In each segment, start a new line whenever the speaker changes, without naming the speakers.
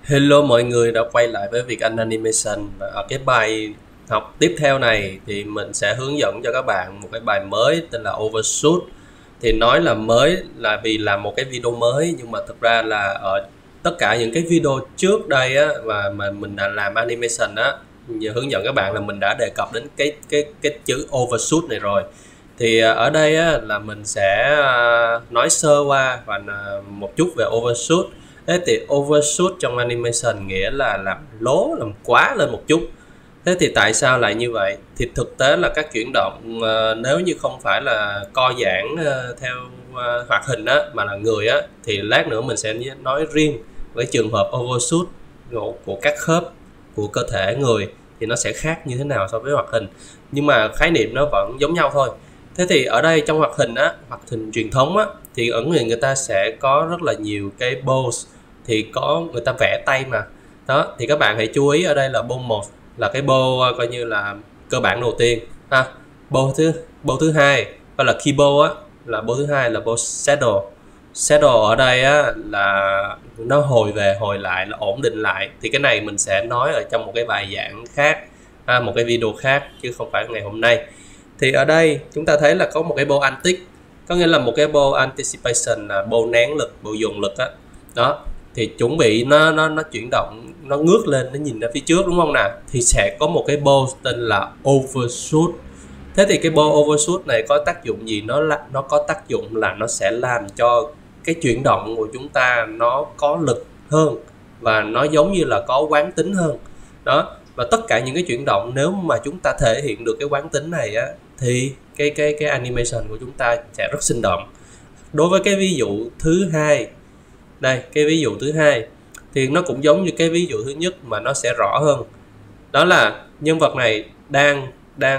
Hello mọi người đã quay lại với Việt Anh Animation, và ở cái bài học tiếp theo này thì mình sẽ hướng dẫn cho các bạn một cái bài mới tên là Overshoot. Thì nói là mới là vì làm một cái video mới, nhưng mà thực ra là ở tất cả những cái video trước đây á mà mình đã làm animation á, giờ hướng dẫn các bạn là mình đã đề cập đến cái chữ Overshoot này rồi. Thì ở đây á, là mình sẽ nói sơ qua và một chút về Overshoot. Thế thì overshoot trong animation nghĩa là làm lố, làm quá lên một chút. Thế thì tại sao lại như vậy? Thì thực tế là các chuyển động nếu như không phải là co giãn theo hoạt hình á, mà là người á, thì lát nữa mình sẽ nói riêng với trường hợp overshoot của các khớp của cơ thể người thì nó sẽ khác như thế nào so với hoạt hình. Nhưng mà khái niệm nó vẫn giống nhau thôi. Thế thì ở đây trong hoạt hình á, hoạt hình truyền thống á, thì ở người ta sẽ có rất là nhiều cái pose, thì có người ta vẽ tay mà đó, thì các bạn hãy chú ý ở đây là pose 1 là cái pose coi như là cơ bản đầu tiên ha. Pose thứ hai gọi là key pose á, là pose thứ hai là pose shadow. Shadow ở đây á là nó hồi về hồi lại, là ổn định lại. Thì cái này mình sẽ nói ở trong một cái bài giảng khác, một cái video khác chứ không phải ngày hôm nay. Thì ở đây chúng ta thấy là có một cái pose antic, có nghĩa là một cái pose anticipation, là pose nén lực, pose dồn lực á. Đó thì chuẩn bị nó chuyển động, nó ngước lên, nó nhìn ra phía trước, đúng không nào? Thì sẽ có một cái pose tên là overshoot. Thế thì cái pose overshoot này có tác dụng gì? Nó có tác dụng là nó sẽ làm cho cái chuyển động của chúng ta nó có lực hơn, và nó giống như là có quán tính hơn. Đó, và tất cả những cái chuyển động nếu mà chúng ta thể hiện được cái quán tính này á, thì cái animation của chúng ta sẽ rất sinh động. Đối với cái ví dụ thứ hai, đây cái ví dụ thứ hai thì nó cũng giống như cái ví dụ thứ nhất mà nó sẽ rõ hơn. Đó là nhân vật này đang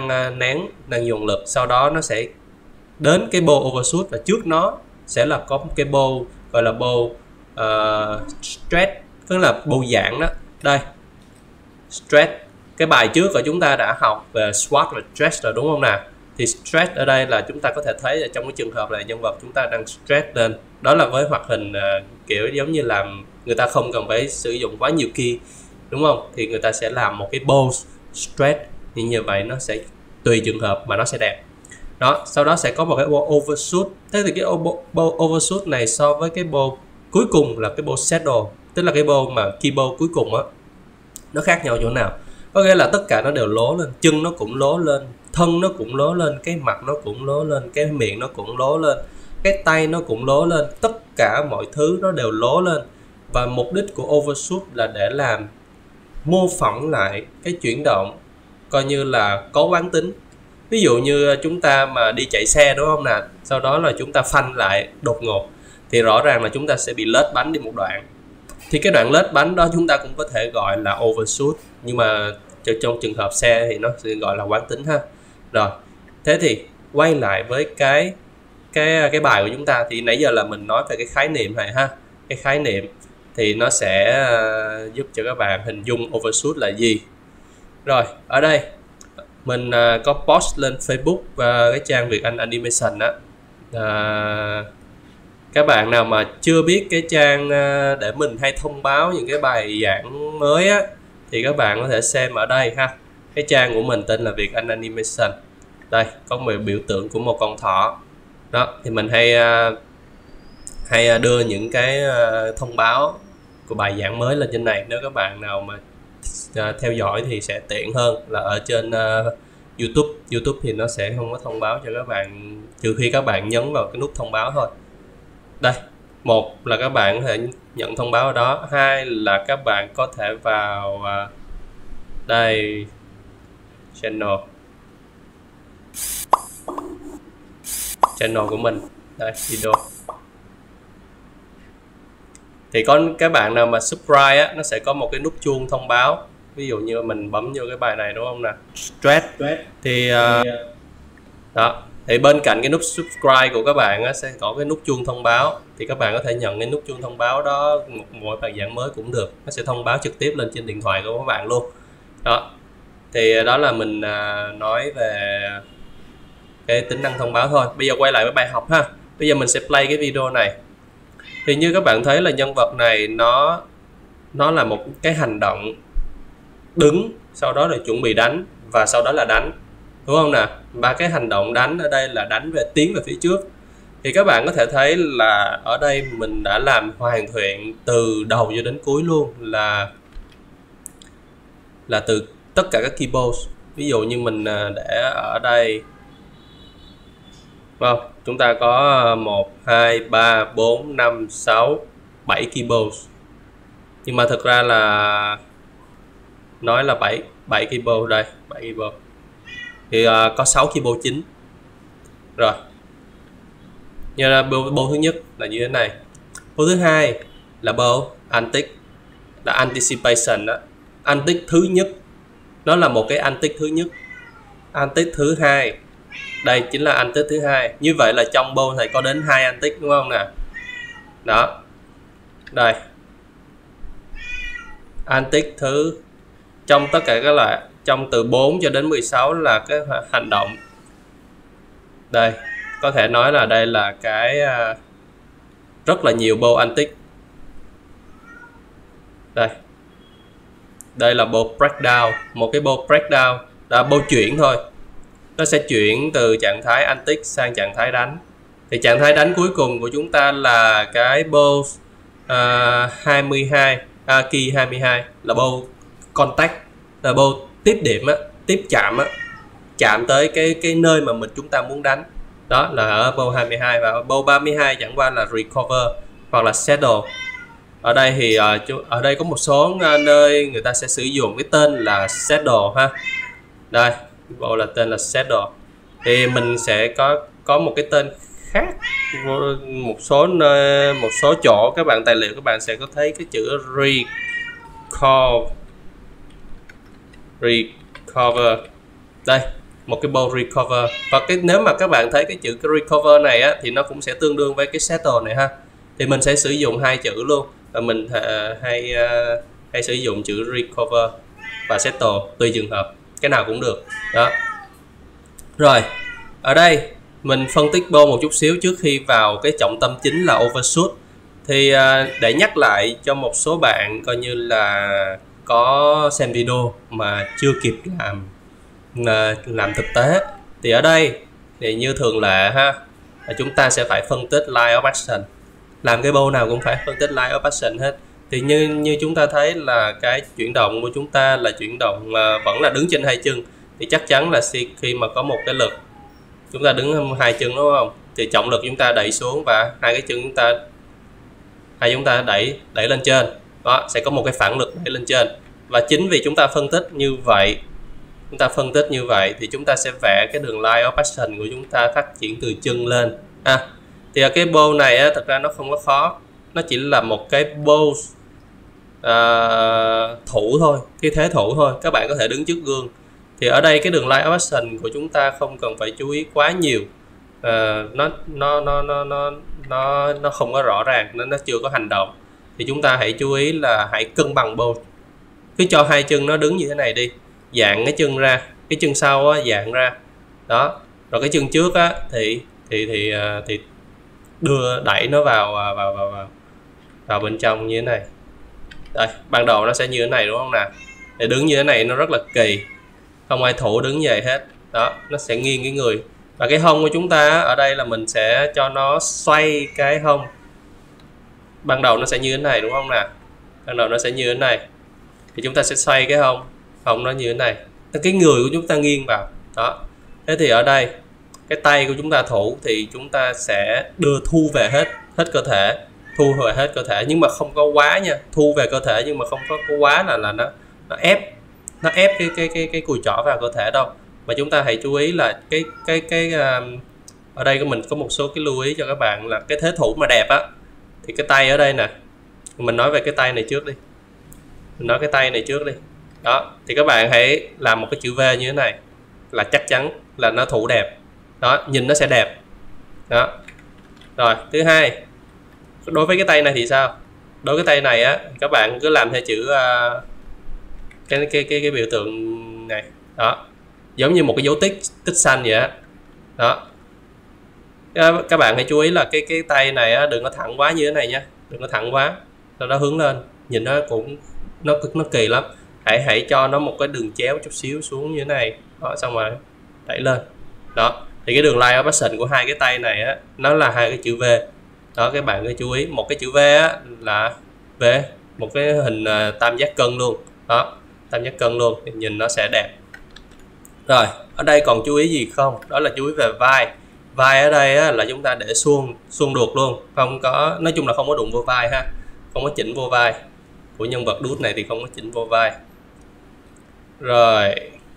nén, đang dùng lực, sau đó nó sẽ đến cái pose overshoot, và trước nó sẽ là có một cái pose gọi là pose stretch, tức là pose giãn đó. Đây stretch, cái bài trước của chúng ta đã học về squat và stretch rồi, đúng không nào? Thì stretch ở đây là chúng ta có thể thấy là trong cái trường hợp này nhân vật chúng ta đang stretch lên. Đó là với hoạt hình kiểu giống như là người ta không cần phải sử dụng quá nhiều key, đúng không? Thì người ta sẽ làm một cái pose stretch, thì như vậy nó sẽ tùy trường hợp mà nó sẽ đẹp. Đó, sau đó sẽ có một cái pose overshoot. Thế thì cái pose overshoot này so với cái pose cuối cùng là cái pose shadow, tức là cái pose mà key pose cuối cùng á, nó khác nhau chỗ nào? Có nghĩa là tất cả nó đều lố lên, chân nó cũng lố lên, thân nó cũng lố lên, cái mặt nó cũng lố lên, cái miệng nó cũng lố lên, cái tay nó cũng lố lên, tất cả mọi thứ nó đều lố lên. Và mục đích của overshoot là để làm mô phỏng lại cái chuyển động coi như là có quán tính. Ví dụ như chúng ta mà đi chạy xe, đúng không nào, sau đó là chúng ta phanh lại đột ngột, thì rõ ràng là chúng ta sẽ bị lết bánh đi một đoạn. Thì cái đoạn lết bánh đó chúng ta cũng có thể gọi là overshoot, nhưng mà trong trường hợp xe thì nó sẽ gọi là quán tính ha. Rồi, thế thì quay lại với cái bài của chúng ta, thì nãy giờ là mình nói về cái khái niệm này ha. Cái khái niệm thì nó sẽ giúp cho các bạn hình dung overshoot là gì. Rồi, ở đây mình có post lên Facebook và cái trang Việt Anh Animation á. Các bạn nào mà chưa biết cái trang để mình hay thông báo những cái bài giảng mới á, thì các bạn có thể xem ở đây ha. Cái trang của mình tên là Việt Anh Animation. Đây có một biểu tượng của một con thỏ. Đó thì mình hay đưa những cái thông báo của bài giảng mới lên trên này. Nếu các bạn nào mà theo dõi thì sẽ tiện hơn là ở trên YouTube. YouTube thì nó sẽ không có thông báo cho các bạn, trừ khi các bạn nhấn vào cái nút thông báo thôi. Đây, một là các bạn có thể nhận thông báo ở đó, hai là các bạn có thể vào đây channel của mình, đây video. Thì có các bạn nào mà subscribe á, nó sẽ có một cái nút chuông thông báo. Ví dụ như mình bấm vô cái bài này, đúng không nè, stretch thì đó, thì bên cạnh cái nút subscribe của các bạn á, sẽ có cái nút chuông thông báo. Thì các bạn có thể nhận cái nút chuông thông báo đó mỗi bài giảng mới cũng được, nó sẽ thông báo trực tiếp lên trên điện thoại của các bạn luôn. Đó thì đó là mình nói về cái tính năng thông báo thôi. Bây giờ quay lại với bài học ha. Bây giờ mình sẽ play cái video này. Thì như các bạn thấy là nhân vật này nó nó là một cái hành động đứng, sau đó là chuẩn bị đánh và sau đó là đánh, đúng không nào? Và cái hành động đánh ở đây là đánh về tiến về phía trước. Thì các bạn có thể thấy là ở đây mình đã làm hoàn thiện từ đầu cho đến cuối luôn, là từ tất cả các keyboard. Ví dụ như mình để ở đây, không, chúng ta có 1, 2, 3, 4, 5, 6, 7 keyboard. Nhưng mà thực ra là nói là 7 keyboard đây, 7 keyboard. Thì có 6 keyboard chính. Rồi. Như là bow thứ nhất là như thế này. Bow thứ hai là bow antic, là anticipation đó. Antic thứ nhất, nó là một cái antic thứ nhất. Antic thứ hai, đây chính là antic thứ hai. Như vậy là trong bow này có đến 2 antic, đúng không nè? Đó. Đây. Antic thứ, trong tất cả các loại, trong từ 4 cho đến 16 là cái hành động. Đây, có thể nói là đây là cái rất là nhiều bow antic. Đây là bow breakdown, một cái bow breakdown là bow chuyển thôi. Nó sẽ chuyển từ trạng thái antic sang trạng thái đánh. Thì trạng thái đánh cuối cùng của chúng ta là cái bow 22, key 22 là bow contact, là bow tiếp điểm á, tiếp chạm á, chạm tới cái nơi mà chúng ta muốn đánh. Đó là ở bow 22. Và bow 32 chẳng qua là recover hoặc là settle. Ở đây thì ở đây có một số nơi người ta sẽ sử dụng cái tên là settle ha. Đây, bow là tên là settle. Thì mình sẽ có một cái tên khác, một số chỗ các bạn tài liệu các bạn sẽ có thấy cái chữ recover. Đây, một cái bow recover. Và nếu mà các bạn thấy cái chữ cái recover này á, thì nó cũng sẽ tương đương với cái settle này ha. Thì mình sẽ sử dụng hai chữ luôn. Và mình hay sử dụng chữ recover và settle tùy trường hợp, cái nào cũng được. Đó. Rồi, ở đây mình phân tích bow một chút xíu trước khi vào cái trọng tâm chính là overshoot. Thì để nhắc lại cho một số bạn coi như là có xem video mà chưa kịp làm thực tế, thì ở đây thì như thường lệ ha, chúng ta sẽ phải phân tích line of action. Làm cái bow nào cũng phải phân tích line of action hết. Thì như chúng ta thấy là cái chuyển động của chúng ta là chuyển động vẫn là đứng trên hai chân. Thì chắc chắn là khi mà có một cái lực, chúng ta đứng hai chân, đúng không? Thì trọng lực chúng ta đẩy xuống và hai cái chân chúng ta đẩy lên trên. Đó, sẽ có một cái phản lực đẩy lên trên. Và chính vì chúng ta phân tích như vậy, thì chúng ta sẽ vẽ cái đường line of action của chúng ta phát triển từ chân lên. Thì cái bow này á, thật ra nó không có khó, nó chỉ là một cái bow thủ thôi, cái thế thủ thôi. Các bạn có thể đứng trước gương. Thì ở đây cái đường line of action của chúng ta không cần phải chú ý quá nhiều. Nó không có rõ ràng, nó chưa có hành động. Thì chúng ta hãy chú ý là hãy cân bằng bow. Cứ cho hai chân nó đứng như thế này đi, dạng cái chân ra, cái chân sau á, dạng ra. Đó. Rồi cái chân trước á thì đẩy nó vào bên trong như thế này. Đây, ban đầu nó sẽ như thế này, đúng không nào? Để đứng như thế này nó rất là kỳ, không ai thủ đứng vậy hết. Đó, nó sẽ nghiêng cái người. Và cái hông của chúng ta ở đây là mình sẽ cho nó xoay cái hông. Ban đầu nó sẽ như thế này, đúng không nào? Ban đầu nó sẽ như thế này. Thì chúng ta sẽ xoay cái hông nó như thế này. Cái người của chúng ta nghiêng vào. Đó. Thế thì ở đây cái tay của chúng ta thủ thì chúng ta sẽ thu về hết cơ thể, nhưng mà không có quá nha, thu về cơ thể nhưng mà không có quá là nó ép cái cùi chỏ vào cơ thể đâu. Mà chúng ta hãy chú ý là ở đây của mình có một số cái lưu ý cho các bạn là cái thế thủ mà đẹp á, thì cái tay ở đây nè, mình nói về cái tay này trước đi. Đó, thì các bạn hãy làm một cái chữ V như thế này là chắc chắn là nó thủ đẹp. Đó, nhìn nó sẽ đẹp. Đó. Rồi, thứ hai, đối với cái tay này thì sao? Đối với cái tay này á, các bạn cứ làm theo chữ cái biểu tượng này. Đó. Giống như một cái dấu tích xanh vậy á. Đó. Các bạn hãy chú ý là cái tay này á, đừng có thẳng quá như thế này nha. Đừng có thẳng quá. Rồi nó hướng lên. nhìn nó cũng nó kỳ lắm. Hãy cho nó một cái đường chéo chút xíu xuống như thế này đó, xong rồi đẩy lên đó. Thì cái đường line option của hai cái tay này á, nó là hai cái chữ V đó. Các bạn cứ chú ý, một cái chữ V á là V, một cái hình tam giác cân luôn đó, tam giác cân luôn thì nhìn nó sẽ đẹp. Rồi ở đây còn chú ý gì không? Đó là chú ý về vai. Vai ở đây á, là chúng ta để suông được luôn, không có, nói chung là không có đụng vô vai ha, không có chỉnh vô vai của nhân vật đút này, thì không có chỉnh vô vai. Rồi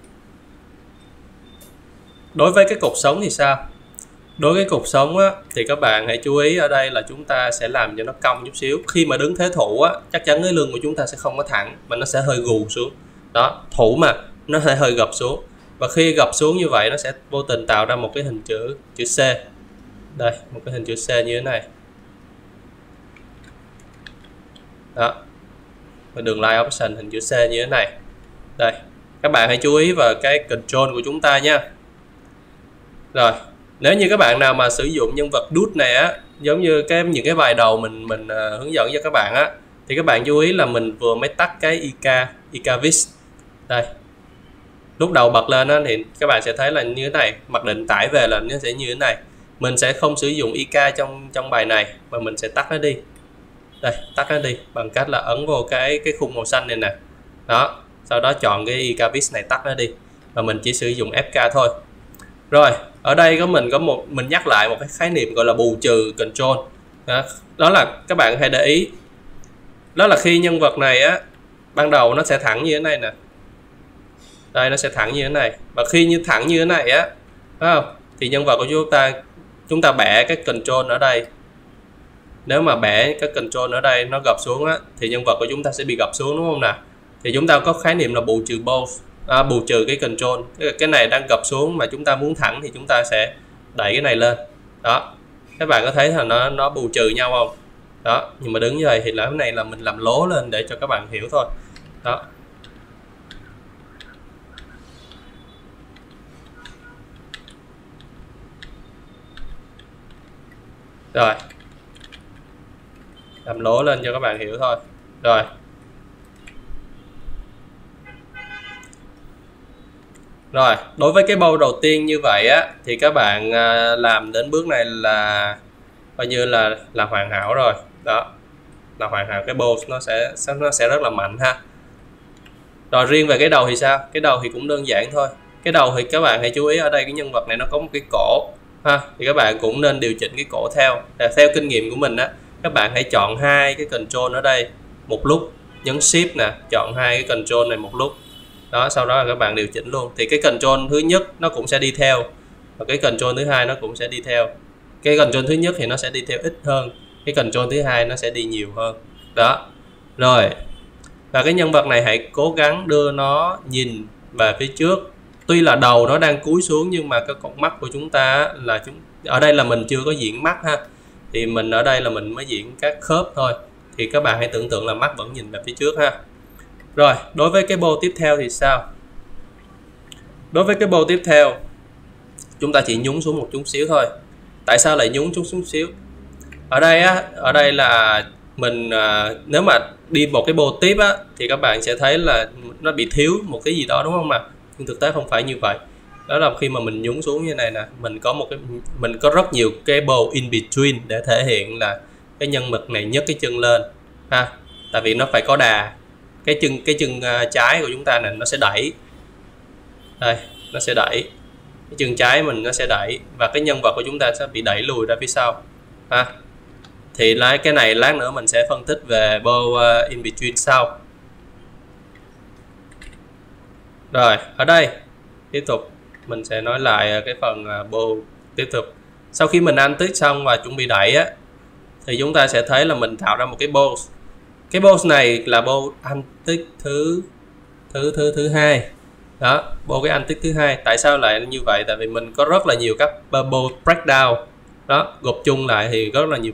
đối với cái cột sống thì sao? Đối với cột sống á, thì các bạn hãy chú ý ở đây là chúng ta sẽ làm cho nó cong chút xíu. Khi mà đứng thế thủ á, chắc chắn cái lưng của chúng ta sẽ không có thẳng mà nó sẽ hơi gù xuống đó. Thủ mà nó sẽ hơi gập xuống, và khi gập xuống như vậy nó sẽ vô tình tạo ra một cái hình chữ C. Đây, một cái hình chữ C như thế này đó, và đường line option hình chữ C như thế này. Đây, các bạn hãy chú ý vào cái control của chúng ta nha. Rồi nếu như các bạn nào mà sử dụng nhân vật đút này á, giống như những cái bài đầu mình hướng dẫn cho các bạn á, thì các bạn chú ý là mình vừa mới tắt cái IK Vis. Đây, lúc đầu bật lên á, thì các bạn sẽ thấy là như thế này, mặc định tải về là nó sẽ như thế này. Mình sẽ không sử dụng IK trong bài này, mà mình sẽ tắt nó đi. Đây, tắt nó đi bằng cách là ấn vào cái khung màu xanh này nè đó, sau đó chọn cái IK Vis này, tắt nó đi, và mình chỉ sử dụng FK thôi. Rồi ở đây mình nhắc lại một cái khái niệm gọi là bù trừ control đó là các bạn hãy để ý, đó là khi nhân vật này á, ban đầu nó sẽ thẳng như thế này nè, đây nó sẽ thẳng như thế này, và khi thẳng như thế này á, phải không, thì nhân vật của chúng ta bẻ cái control ở đây. Nếu mà bẻ cái control ở đây nó gập xuống á, thì nhân vật của chúng ta sẽ bị gập xuống, đúng không nào? Thì chúng ta có khái niệm là bù trừ both, bù trừ cái control. Cái này đang gập xuống mà chúng ta muốn thẳng thì chúng ta sẽ đẩy cái này lên đó. Các bạn có thấy là nó bù trừ nhau không đó? Nhưng mà đứng như vậy thì cái này là mình làm lố lên để cho các bạn hiểu thôi đó. Rồi làm lố lên cho các bạn hiểu thôi. Rồi đối với cái bow đầu tiên như vậy á, thì các bạn làm đến bước này là coi như là hoàn hảo rồi đó, là hoàn hảo. Cái bow nó sẽ rất là mạnh ha. Rồi riêng về cái đầu thì sao? Cái đầu thì cũng đơn giản thôi. Cái đầu thì các bạn hãy chú ý ở đây, cái nhân vật này nó có một cái cổ ha, thì các bạn cũng nên điều chỉnh cái cổ theo kinh nghiệm của mình á. Các bạn hãy chọn hai cái control ở đây một lúc, nhấn shift nè, chọn hai cái control này một lúc đó, sau đó là các bạn điều chỉnh luôn. Thì cái control thứ nhất nó cũng sẽ đi theo, và cái control thứ hai nó cũng sẽ đi theo. Cái control thứ nhất thì nó sẽ đi theo ít hơn, cái control thứ hai nó sẽ đi nhiều hơn đó. Rồi, và cái nhân vật này hãy cố gắng đưa nó nhìn về phía trước. Tuy là đầu nó đang cúi xuống, nhưng mà cái con mắt của chúng ta là ở đây là mình chưa có diễn mắt ha, thì mình ở đây là mình mới diễn các khớp thôi. Thì các bạn hãy tưởng tượng là mắt vẫn nhìn về phía trước ha. Rồi đối với cái bow tiếp theo thì sao? Đối với cái bow tiếp theo, chúng ta chỉ nhúng xuống một chút xíu thôi. Tại sao lại nhúng xuống xíu? Ở đây là mình nếu mà đi một cái bow tiếp á, thì các bạn sẽ thấy là nó bị thiếu một cái gì đó, đúng không ạ? Nhưng thực tế không phải như vậy. Đó là khi mà mình nhúng xuống như này nè, mình có rất nhiều cái bow in between để thể hiện là cái nhân vật này nhấc cái chân lên ha. Tại vì nó phải có đà. Cái chân trái của chúng ta này nó sẽ đẩy. Đây, nó sẽ đẩy. Cái chân trái mình nó sẽ đẩy, và cái nhân vật của chúng ta sẽ bị đẩy lùi ra phía sau ha. Thì cái này lát nữa mình sẽ phân tích về bow in between sau. Rồi ở đây tiếp tục mình sẽ nói lại cái phần bow tiếp tục. Sau khi mình antic xong và chuẩn bị đẩy á, thì chúng ta sẽ thấy là mình tạo ra một cái bow. Cái bow này là bow antic thứ hai đó, bow cái antic thứ hai. Tại sao lại như vậy? Tại vì mình có rất là nhiều các bow breakdown đó, gộp chung lại thì rất là nhiều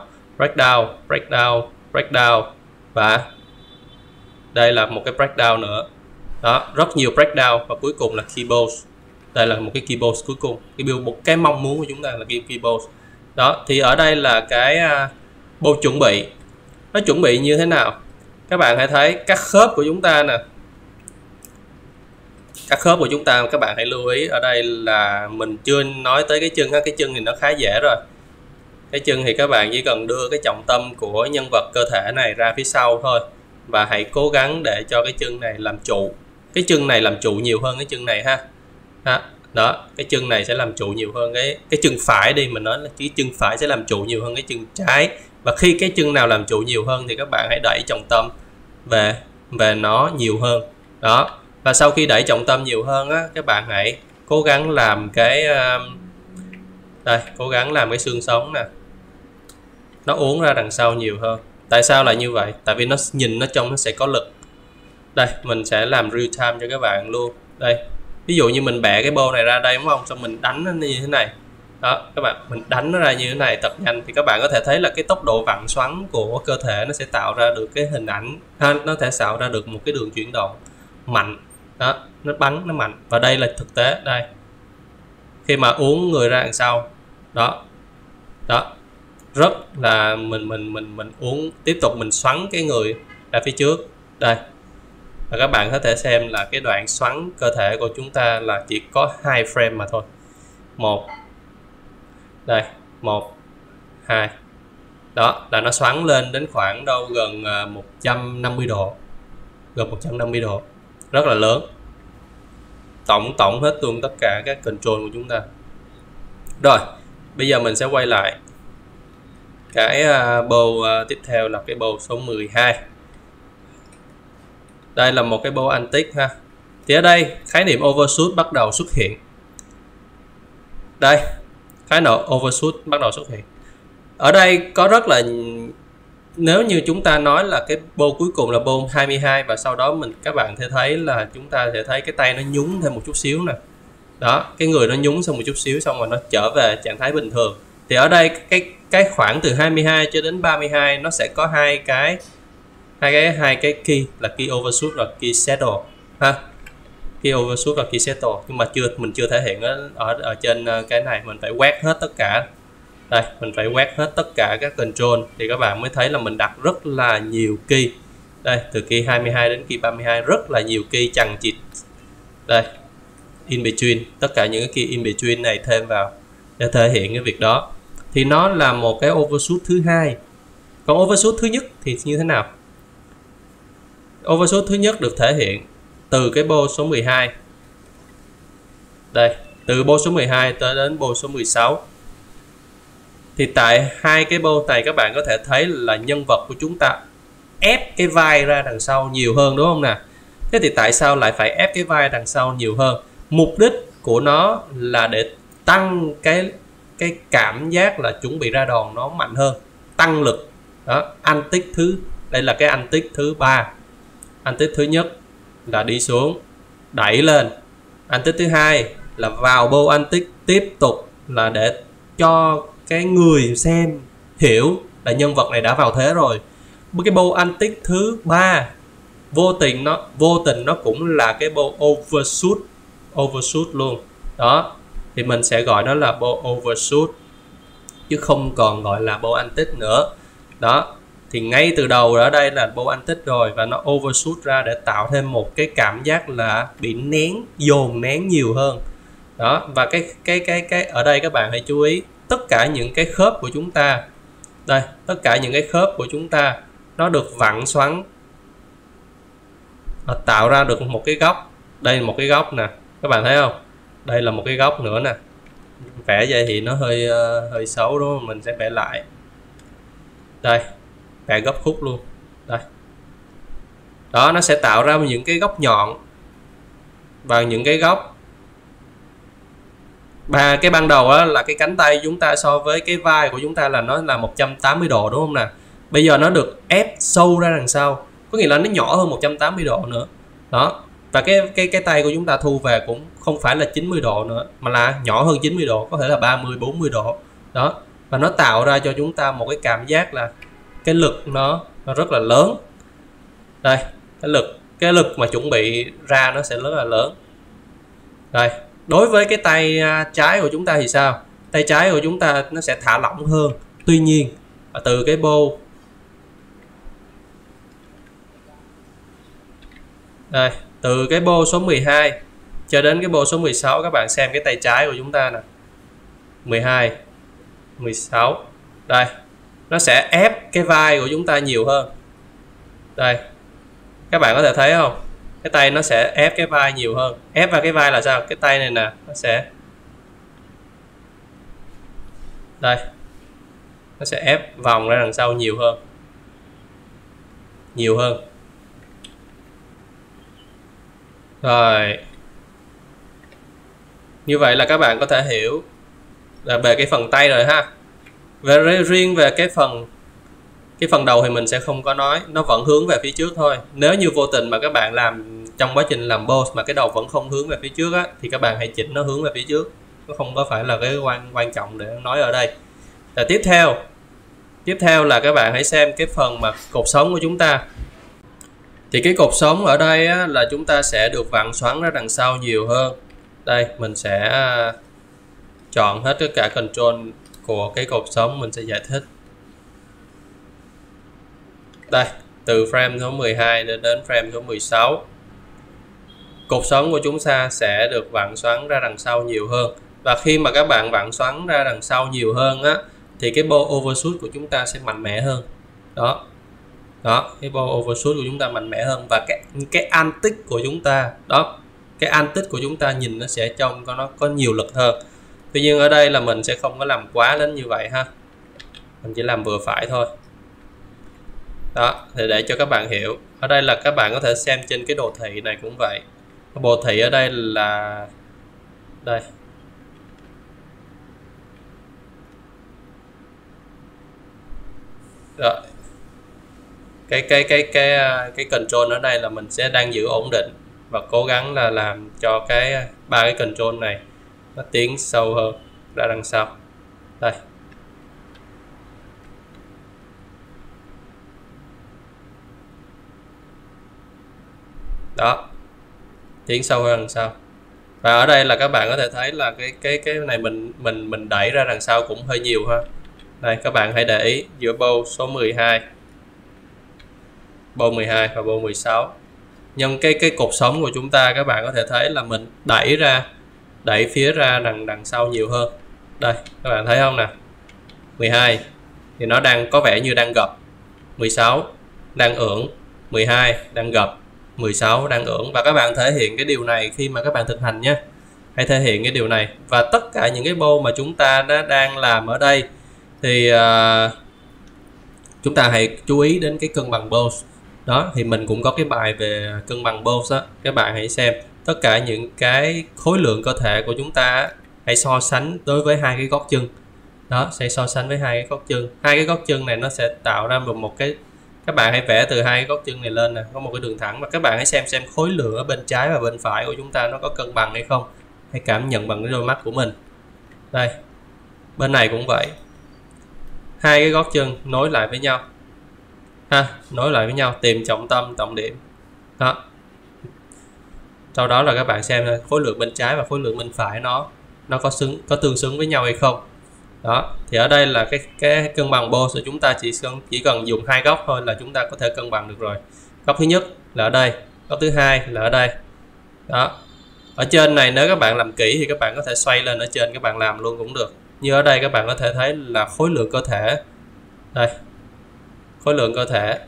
breakdown, và đây là một cái breakdown nữa đó, rất nhiều breakdown, và cuối cùng là key bows. Đây là một cái key bows cuối cùng, một cái mong muốn của chúng ta là key bows đó. Thì ở đây là cái bow chuẩn bị. Nó chuẩn bị như thế nào? Các bạn hãy thấy các khớp của chúng ta nè, các khớp của chúng ta, các bạn hãy lưu ý ở đây là mình chưa nói tới cái chân ha. Cái chân thì nó khá dễ rồi. Cái chân thì các bạn chỉ cần đưa cái trọng tâm của nhân vật cơ thể này ra phía sau thôi, và hãy cố gắng để cho cái chân này làm trụ. Cái chân này làm trụ nhiều hơn cái chân này ha. Đó, cái chân này sẽ làm trụ nhiều hơn cái chân phải đi, mình nói là cái chân phải sẽ làm trụ nhiều hơn cái chân trái. Và khi cái chân nào làm trụ nhiều hơn thì các bạn hãy đẩy trọng tâm về nó nhiều hơn. Đó. Và sau khi đẩy trọng tâm nhiều hơn á, các bạn hãy cố gắng làm cái đây, cố gắng làm cái xương sống nè, nó uốn ra đằng sau nhiều hơn. Tại sao lại như vậy? Tại vì nó nhìn nó trông nó sẽ có lực. Đây, mình sẽ làm real time cho các bạn luôn. Đây, ví dụ như mình bẻ cái bô này ra đây đúng không, xong mình đánh nó như thế này. Đó, các bạn, mình đánh nó ra như thế này thật nhanh thì các bạn có thể thấy là cái tốc độ vặn xoắn của cơ thể nó sẽ tạo ra được cái hình ảnh ha, nó thể tạo ra được một cái đường chuyển động mạnh. Đó, nó bắn nó mạnh. Và đây là thực tế đây. Khi mà uốn người ra đằng sau, đó. Đó. Rất là mình uốn, tiếp tục mình xoắn cái người ra phía trước. Đây. Và các bạn có thể xem là cái đoạn xoắn cơ thể của chúng ta là chỉ có 2 frame mà thôi. 1. Đây, 1 2. Đó, là nó xoắn lên đến khoảng đâu gần 150 độ. Gần 150 độ. Rất là lớn. Tổng hết luôn tất cả các control của chúng ta. Rồi, bây giờ mình sẽ quay lại cái bow tiếp theo là cái bow số 12. Đây là một cái bow antique ha. Thì ở đây khái niệm overshoot bắt đầu xuất hiện. Đây, khái niệm overshoot bắt đầu xuất hiện. Ở đây có rất là, nếu như chúng ta nói là cái bow cuối cùng là bow 22 và sau đó các bạn sẽ thấy là chúng ta sẽ thấy cái tay nó nhún thêm một chút xíu nè. Đó, cái người nó nhún xong một chút xíu xong rồi nó trở về trạng thái bình thường. Thì ở đây cái khoảng từ 22 cho đến 32 nó sẽ có hai cái key là key overshoot và key settle ha. Key overshoot và key settle, nhưng mà mình chưa thể hiện ở trên cái này. Mình phải quét hết tất cả. Đây, mình phải quét hết tất cả các control thì các bạn mới thấy là mình đặt rất là nhiều key. Đây, từ key 22 đến key 32 rất là nhiều key chằng chịt. Đây, in between, tất cả những cái key in between này thêm vào để thể hiện cái việc đó. Thì nó là một cái overshoot thứ hai. Còn overshoot thứ nhất thì như thế nào? Overshoot thứ nhất được thể hiện từ cái bow số 12. Đây, từ bow số 12 tới đến bow số 16. Thì tại hai cái bow này các bạn có thể thấy là nhân vật của chúng ta ép cái vai ra đằng sau nhiều hơn đúng không nè? Thế thì tại sao lại phải ép cái vai đằng sau nhiều hơn? Mục đích của nó là để tăng cái cảm giác là chuẩn bị ra đòn nó mạnh hơn, tăng lực. Đó, antic đây là cái antic thứ 3. Antic thứ nhất là đi xuống, đẩy lên. Antic thứ hai là vào bow antic, tiếp tục là để cho cái người xem hiểu là nhân vật này đã vào thế rồi. Cái bow antic thứ 3 vô tình nó cũng là cái bow overshoot luôn. Đó, thì mình sẽ gọi nó là bow overshoot chứ không còn gọi là bow antic nữa. Đó, thì ngay từ đầu ở đây là bow antic rồi và nó overshoot ra để tạo thêm một cái cảm giác là bị dồn nén nhiều hơn. Đó, và cái ở đây các bạn hãy chú ý tất cả những cái khớp của chúng ta. Đây, tất cả những cái khớp của chúng ta nó được vặn xoắn, nó tạo ra được một cái góc. Đây là một cái góc nè, các bạn thấy không? Đây là một cái góc nữa nè. Vẽ vậy thì nó hơi xấu đúng không? Mình sẽ vẽ lại. Đây, vẽ góc khúc luôn. Đây. Đó, nó sẽ tạo ra những cái góc nhọn và những cái góc. Và cái ban đầu á, là cái cánh tay chúng ta so với cái vai của chúng ta là nó là 180 độ đúng không nè? Bây giờ nó được ép sâu ra đằng sau, có nghĩa là nó nhỏ hơn 180 độ nữa. Đó. Và cái tay của chúng ta thu về cũng không phải là 90 độ nữa mà là nhỏ hơn 90 độ, có thể là 30 40 độ. Đó. Và nó tạo ra cho chúng ta một cái cảm giác là cái lực nó rất là lớn. Đây, cái lực mà chuẩn bị ra nó sẽ rất là lớn. Đây, đối với cái tay trái của chúng ta thì sao? Tay trái của chúng ta nó sẽ thả lỏng hơn. Tuy nhiên từ cái bow Đây, từ cái bô số 12 cho đến cái bô số 16, các bạn xem cái tay trái của chúng ta nè. 12, 16. Đây, nó sẽ ép cái vai của chúng ta nhiều hơn. Đây, các bạn có thể thấy không? Cái tay nó sẽ ép cái vai nhiều hơn. Ép vào cái vai là sao? Cái tay này nè, nó sẽ đây, nó sẽ ép vòng ra đằng sau nhiều hơn. Nhiều hơn. Rồi. Như vậy là các bạn có thể hiểu là về cái phần tay rồi ha. Riêng về cái phần đầu thì mình sẽ không có nói, nó vẫn hướng về phía trước thôi. Nếu như vô tình mà các bạn làm trong quá trình làm boss mà cái đầu vẫn không hướng về phía trước á, thì các bạn hãy chỉnh nó hướng về phía trước. Nó không có phải là cái quan trọng để nói ở đây. Và tiếp theo là các bạn hãy xem cái phần mà cột sống của chúng ta. Thì cái cột sống ở đây á, là chúng ta sẽ được vặn xoắn ra đằng sau nhiều hơn. Đây, mình sẽ chọn hết tất cả control của cái cột sống, mình sẽ giải thích. Đây, từ frame số 12 đến frame số 16, cột sống của chúng ta sẽ được vặn xoắn ra đằng sau nhiều hơn. Và khi mà các bạn vặn xoắn ra đằng sau nhiều hơn á, thì cái bow overshoot của chúng ta sẽ mạnh mẽ hơn. Đó, cái bow overshoot của chúng ta mạnh mẽ hơn. Và cái antic của chúng ta, đó, cái antic của chúng ta nhìn nó sẽ trông nó có nhiều lực hơn. Tuy nhiên ở đây là mình sẽ không có làm quá đến như vậy ha, mình chỉ làm vừa phải thôi. Đó, thì để cho các bạn hiểu, ở đây là các bạn có thể xem trên cái đồ thị này cũng vậy. Cái đồ thị ở đây là đây, rồi cái control ở đây là mình sẽ đang giữ ổn định và cố gắng là làm cho ba cái control này nó tiến sâu hơn ra đằng sau. Đây, đó, tiến sâu hơn đằng sau. Và ở đây là các bạn có thể thấy là cái này mình đẩy ra đằng sau cũng hơi nhiều ha. Đây, các bạn hãy để ý giữa bow số 12, bow 12 và bow 16. Nhưng cái cột sống của chúng ta, các bạn có thể thấy là mình đẩy phía ra đằng sau nhiều hơn. Đây, các bạn thấy không nè. 12 thì nó đang có vẻ như đang gập, 16 đang ưỡn, 12 đang gập, 16 đang ưỡn. Và các bạn thể hiện cái điều này khi mà các bạn thực hành nhé. Hãy thể hiện cái điều này. Và tất cả những cái bow mà chúng ta đang làm ở đây thì chúng ta hãy chú ý đến cái cân bằng bow. Đó, thì mình cũng có cái bài về cân bằng bow đó. Các bạn hãy xem tất cả những cái khối lượng cơ thể của chúng ta, hãy so sánh đối với hai cái gót chân. Đó, sẽ so sánh với hai cái gót chân. Hai cái gót chân này nó sẽ tạo ra một cái, các bạn hãy vẽ từ hai cái gót chân này lên nè, có một cái đường thẳng. Và các bạn hãy xem khối lượng ở bên trái và bên phải của chúng ta nó có cân bằng hay không. Hãy cảm nhận bằng cái đôi mắt của mình. Đây, bên này cũng vậy, hai cái gót chân nối lại với nhau ha, nối lại với nhau, tìm trọng tâm, trọng điểm. Đó, sau đó là các bạn xem khối lượng bên trái và khối lượng bên phải nó có tương xứng với nhau hay không. Đó, thì ở đây là cái cân bằng bow của chúng ta chỉ cần dùng hai góc thôi là chúng ta có thể cân bằng được rồi. Góc thứ nhất là ở đây, góc thứ hai là ở đây. Đó, ở trên này nếu các bạn làm kỹ thì các bạn có thể xoay lên ở trên, các bạn làm luôn cũng được. Như ở đây các bạn có thể thấy là khối lượng cơ thể, đây, khối lượng cơ thể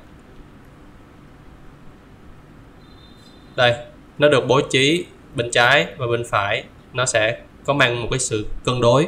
đây, nó được bố trí bên trái và bên phải, nó sẽ có mang một cái sự cân đối.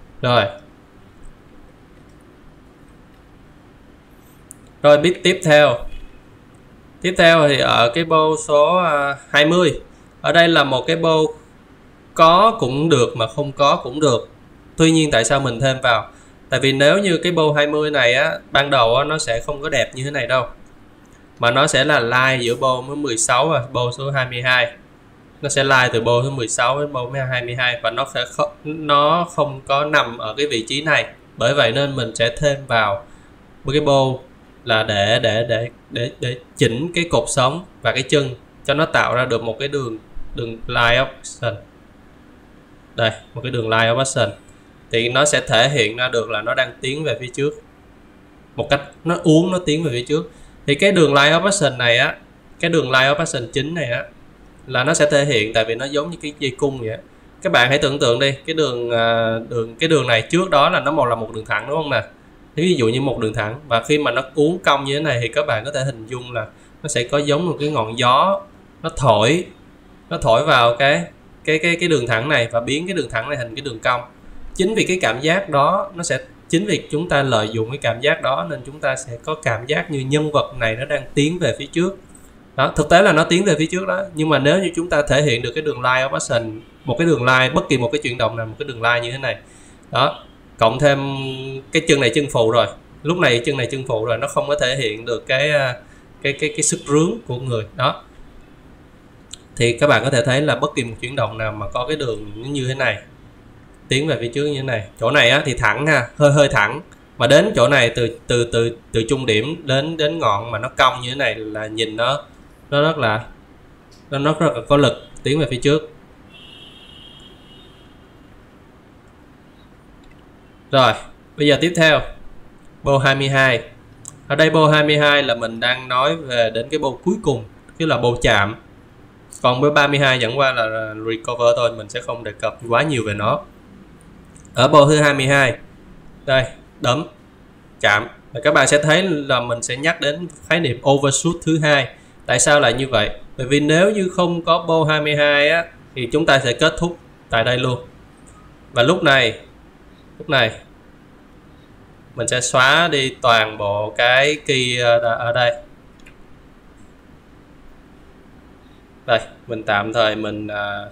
Rồi biết tiếp theo thì ở cái bow số 20, ở đây là một cái bow có cũng được mà không có cũng được. Tuy nhiên tại sao mình thêm vào? Tại vì nếu như cái bow 20 này á, ban đầu á, nó sẽ không có đẹp như thế này đâu, mà nó sẽ là line giữa bow với 16 và bow số 22. Nó sẽ line từ bow số 16 đến bow số 22 và nó không có nằm ở cái vị trí này. Bởi vậy nên mình sẽ thêm vào một cái bow là để chỉnh cái cột sống và cái chân cho nó tạo ra được một cái đường line of action. Đây, một cái đường line of action thì nó sẽ thể hiện ra được là nó đang tiến về phía trước, một cách nó tiến về phía trước. Thì cái đường line of action này á, cái đường line of action chính này á là nó sẽ thể hiện, tại vì nó giống như cái dây cung vậy. Các bạn hãy tưởng tượng đi, cái đường này trước đó là nó là một đường thẳng đúng không nè, ví dụ như một đường thẳng, và khi mà nó uốn cong như thế này thì các bạn có thể hình dung là nó sẽ có giống một cái ngọn gió nó thổi vào cái đường thẳng này và biến cái đường thẳng này thành cái đường cong. Chính vì cái cảm giác đó chính vì chúng ta lợi dụng cái cảm giác đó nên chúng ta sẽ có cảm giác như nhân vật này nó đang tiến về phía trước. Đó, thực tế là nó tiến về phía trước đó, nhưng mà nếu như chúng ta thể hiện được cái đường line of action, một cái đường line, bất kỳ một cái chuyển động nào, một cái đường line như thế này đó, cộng thêm cái chân này chân phụ rồi, lúc này chân này chân phụ rồi, nó không có thể hiện được cái sức rướn của người đó, thì các bạn có thể thấy là bất kỳ một chuyển động nào mà có cái đường như thế này tiến về phía trước như thế này, chỗ này á, thì thẳng ha, hơi thẳng, mà đến chỗ này từ trung điểm đến ngọn mà nó cong như thế này là nhìn nó rất là có lực tiến về phía trước. Rồi bây giờ tiếp theo bow 22. Ở đây bow 22 là mình đang nói về đến cái bow cuối cùng, tức là bow chạm, còn bow 32 chẳng qua là recover thôi, mình sẽ không đề cập quá nhiều về nó. Ở bow thứ 22 đây, đấm chạm, và các bạn sẽ thấy là mình sẽ nhắc đến khái niệm overshoot thứ hai. Tại sao lại như vậy? Bởi vì nếu như không có bow 22 á, thì chúng ta sẽ kết thúc tại đây luôn. Và lúc này mình sẽ xóa đi toàn bộ cái key ở đây. Đây, mình tạm thời mình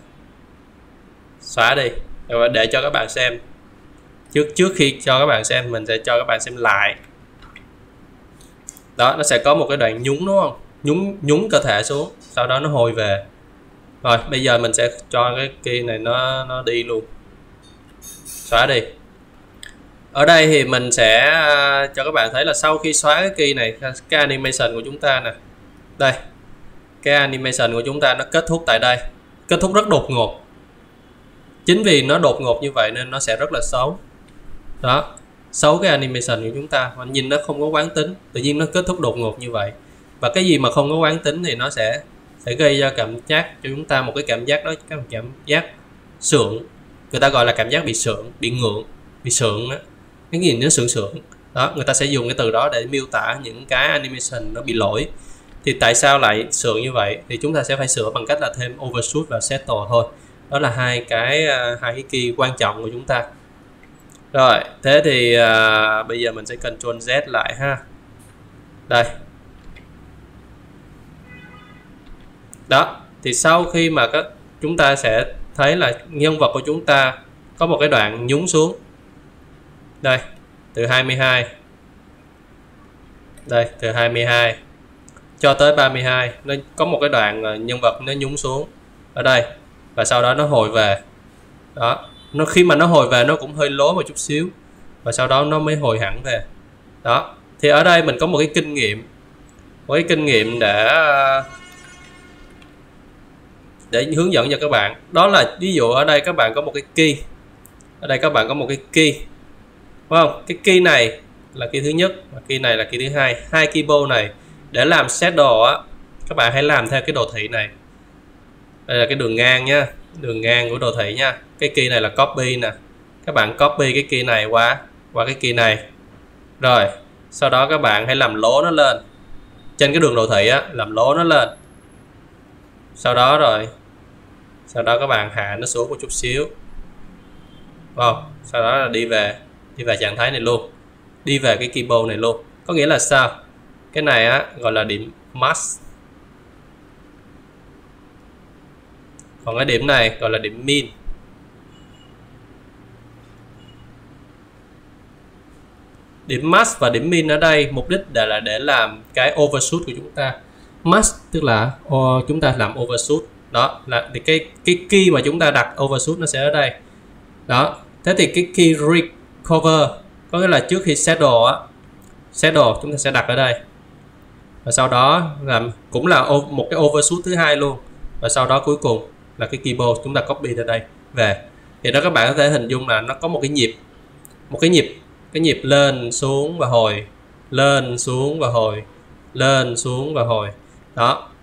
xóa đi để cho các bạn xem. Trước khi cho các bạn xem, mình sẽ cho các bạn xem lại. Đó, nó sẽ có một cái đoạn nhúng đúng không? Nhúng cơ thể xuống, sau đó nó hồi về. Rồi, bây giờ mình sẽ cho cái key này nó đi luôn. Xóa đi. Ở đây thì mình sẽ cho các bạn thấy là sau khi xóa cái key này, cái animation của chúng ta nè. Đây. Cái animation của chúng ta nó kết thúc tại đây. Kết thúc rất đột ngột. Chính vì nó đột ngột như vậy nên nó sẽ rất là xấu. Đó, xấu cái animation của chúng ta, mình nhìn nó không có quán tính, tự nhiên nó kết thúc đột ngột như vậy. Và cái gì mà không có quán tính thì nó sẽ gây ra cảm giác cho chúng ta một cái cảm giác đó, cái cảm giác sượng. Người ta gọi là cảm giác bị sượng, bị ngượng, bị sượng đó. Cái gì nó sượng. Đó, người ta sẽ dùng cái từ đó để miêu tả những cái animation nó bị lỗi. Thì tại sao lại sượng như vậy? Thì chúng ta sẽ phải sửa bằng cách là thêm overshoot và settle thôi. Đó là hai cái key quan trọng của chúng ta. Rồi, thế thì bây giờ mình sẽ Ctrl Z lại ha. Đây. Đó, thì sau khi mà chúng ta sẽ thấy là nhân vật của chúng ta có một cái đoạn nhúng xuống. Đây, từ 22. Đây, từ 22 cho tới 32, nó có một cái đoạn nhân vật nó nhúng xuống ở đây và sau đó nó hồi về. Đó, khi mà nó hồi về nó cũng hơi lố một chút xíu và sau đó nó mới hồi hẳn về. Đó, thì ở đây mình có một cái kinh nghiệm để hướng dẫn cho các bạn. Đó là ví dụ ở đây các bạn có một cái key. Ở đây các bạn có một cái key. Đúng không? Cái key này là key thứ nhất và key này là key thứ hai. Hai key bow này để làm shadow á, các bạn hãy làm theo cái đồ thị này. Đây là cái đường ngang nha, đường ngang của đồ thị nha. Cái key này là copy nè. Các bạn copy cái key này qua cái key này. Rồi, sau đó các bạn hãy làm lố nó lên. Trên cái đường đồ thị á, làm lố nó lên. Sau đó các bạn hạ nó xuống một chút xíu. Sau đó là đi về trạng thái này luôn. Đi về cái keyboard này luôn. Có nghĩa là sao? Cái này á gọi là điểm max. Còn cái điểm này gọi là điểm min. Điểm max và điểm min ở đây mục đích là để làm cái overshoot của chúng ta. Max tức là chúng ta làm overshoot. Đó là cái key mà chúng ta đặt overshoot nó sẽ ở đây. Đó. Thế thì cái key recover có nghĩa là trước khi settle á, chúng ta sẽ đặt ở đây. Và sau đó làm cũng là một cái overshoot thứ hai luôn. Và sau đó cuối cùng là cái keyboard chúng ta copy ra đây về. Thì đó các bạn có thể hình dung là nó có một cái nhịp lên xuống và hồi, lên xuống và hồi, lên xuống và hồi. Đó.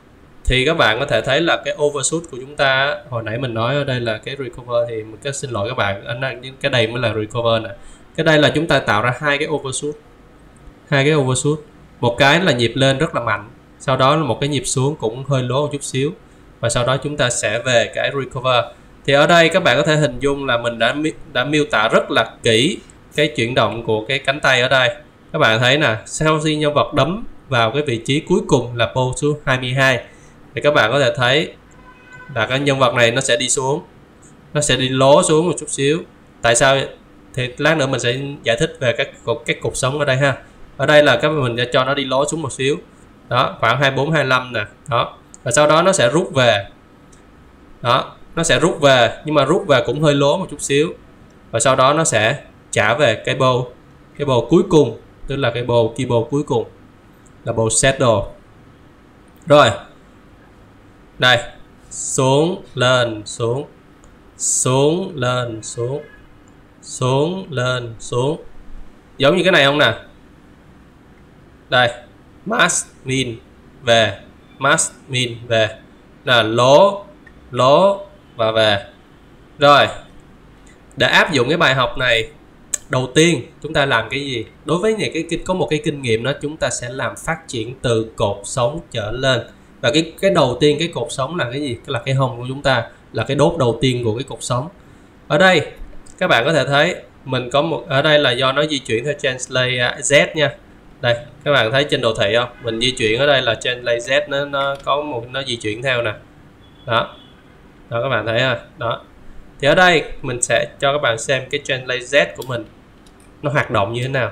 thì các bạn có thể thấy là cái overshoot của chúng ta hồi nãy mình nói ở đây là cái recover, thì mình xin lỗi các bạn, cái đây mới là recover nè. Cái đây là chúng ta tạo ra hai cái overshoot, một cái là nhịp lên rất là mạnh, sau đó là một cái nhịp xuống cũng hơi lố một chút xíu, và sau đó chúng ta sẽ về cái recover. Thì ở đây các bạn có thể hình dung là mình đã miêu tả rất là kỹ cái chuyển động của cái cánh tay ở đây. Các bạn thấy nè, sau khi nhân vật đấm vào cái vị trí cuối cùng là pose số 22 thì các bạn có thể thấy là cái nhân vật này nó sẽ đi xuống, nó sẽ đi lố xuống một chút xíu. Tại sao? Thì lát nữa mình sẽ giải thích về các cột sống ở đây ha. Ở đây là mình sẽ cho nó đi lố xuống một xíu, đó, khoảng 24 25 nè, đó, và sau đó nó sẽ rút về, đó, nó sẽ rút về, nhưng mà rút về cũng hơi lố một chút xíu, và sau đó nó sẽ trả về cái bow cuối cùng, tức là cái key bow cuối cùng là bow saddle. Rồi đây, xuống lên xuống, xuống lên xuống, xuống lên xuống, giống như cái này không nè. Đây, max min về, max min về, là lố và về. Rồi, để áp dụng cái bài học này, đầu tiên chúng ta làm cái gì? Đối với này có một cái kinh nghiệm đó, chúng ta sẽ làm phát triển từ cột sống trở lên. Và cái đầu tiên, cái cột sống là cái gì? Là cái hông của chúng ta, là cái đốt đầu tiên của cái cột sống. Ở đây các bạn có thể thấy mình có một, ở đây là do nó di chuyển theo translate Z nha. Đây các bạn thấy trên đồ thị không, mình di chuyển ở đây là translate Z, nó có một, nó di chuyển theo nè, đó các bạn thấy ha. Đó thì ở đây mình sẽ cho các bạn xem cái translate Z của mình nó hoạt động như thế nào.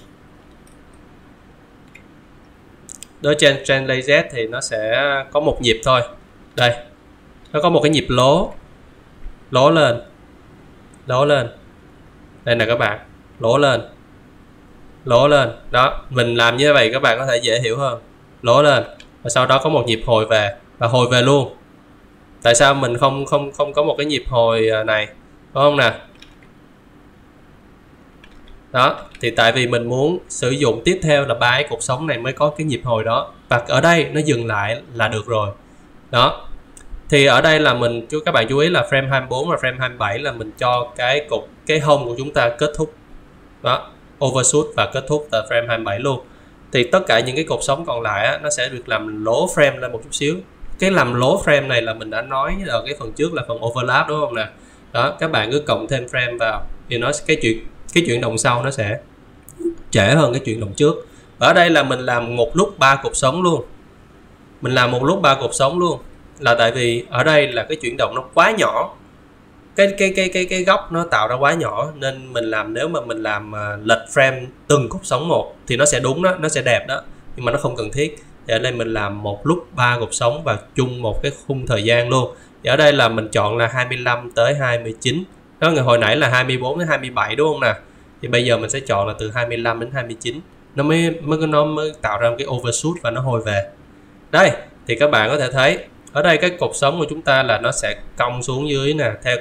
Đối trên translate Z thì nó sẽ có một nhịp thôi. Đây, nó có một cái nhịp lố lên, đây nè các bạn, lố lên, đó, mình làm như vậy các bạn có thể dễ hiểu hơn. Lố lên và sau đó có một nhịp hồi về và hồi về luôn. Tại sao mình không có một cái nhịp hồi này, đúng không nè? Đó, thì tại vì mình muốn sử dụng tiếp theo là 3 cái cột sống này mới có cái nhịp hồi đó, và ở đây nó dừng lại là được rồi. Đó, thì ở đây là các bạn chú ý là frame 24 và frame 27 là mình cho cái hông của chúng ta kết thúc. Đó, overshoot và kết thúc tại frame 27 luôn. Thì tất cả những cái cột sống còn lại á, nó sẽ được làm lố frame lên một chút xíu. Cái làm lố frame này là mình đã nói ở cái phần trước là phần overlap, đúng không nè? Đó, các bạn cứ cộng thêm frame vào thì nó cái chuyển động sau nó sẽ trễ hơn cái chuyển động trước. Ở đây là mình làm một lúc 3 cột sống luôn. Là tại vì ở đây là cái chuyển động nó quá nhỏ. Cái góc nó tạo ra quá nhỏ, nên mình làm, nếu mà mình làm lệch frame từng cột sống một thì nó sẽ đúng đó, nó sẽ đẹp đó, nhưng mà nó không cần thiết. Thì ở đây mình làm một lúc 3 cột sống và chung một cái khung thời gian luôn. Thì ở đây là mình chọn là 25 tới 29. Đó, người hồi nãy là 24 đến 27 đúng không nè? Thì bây giờ mình sẽ chọn là từ 25 đến 29. Nó mới tạo ra một cái overshoot và nó hồi về. Đây, thì các bạn có thể thấy ở đây cái cột sống của chúng ta là nó sẽ cong xuống dưới nè, theo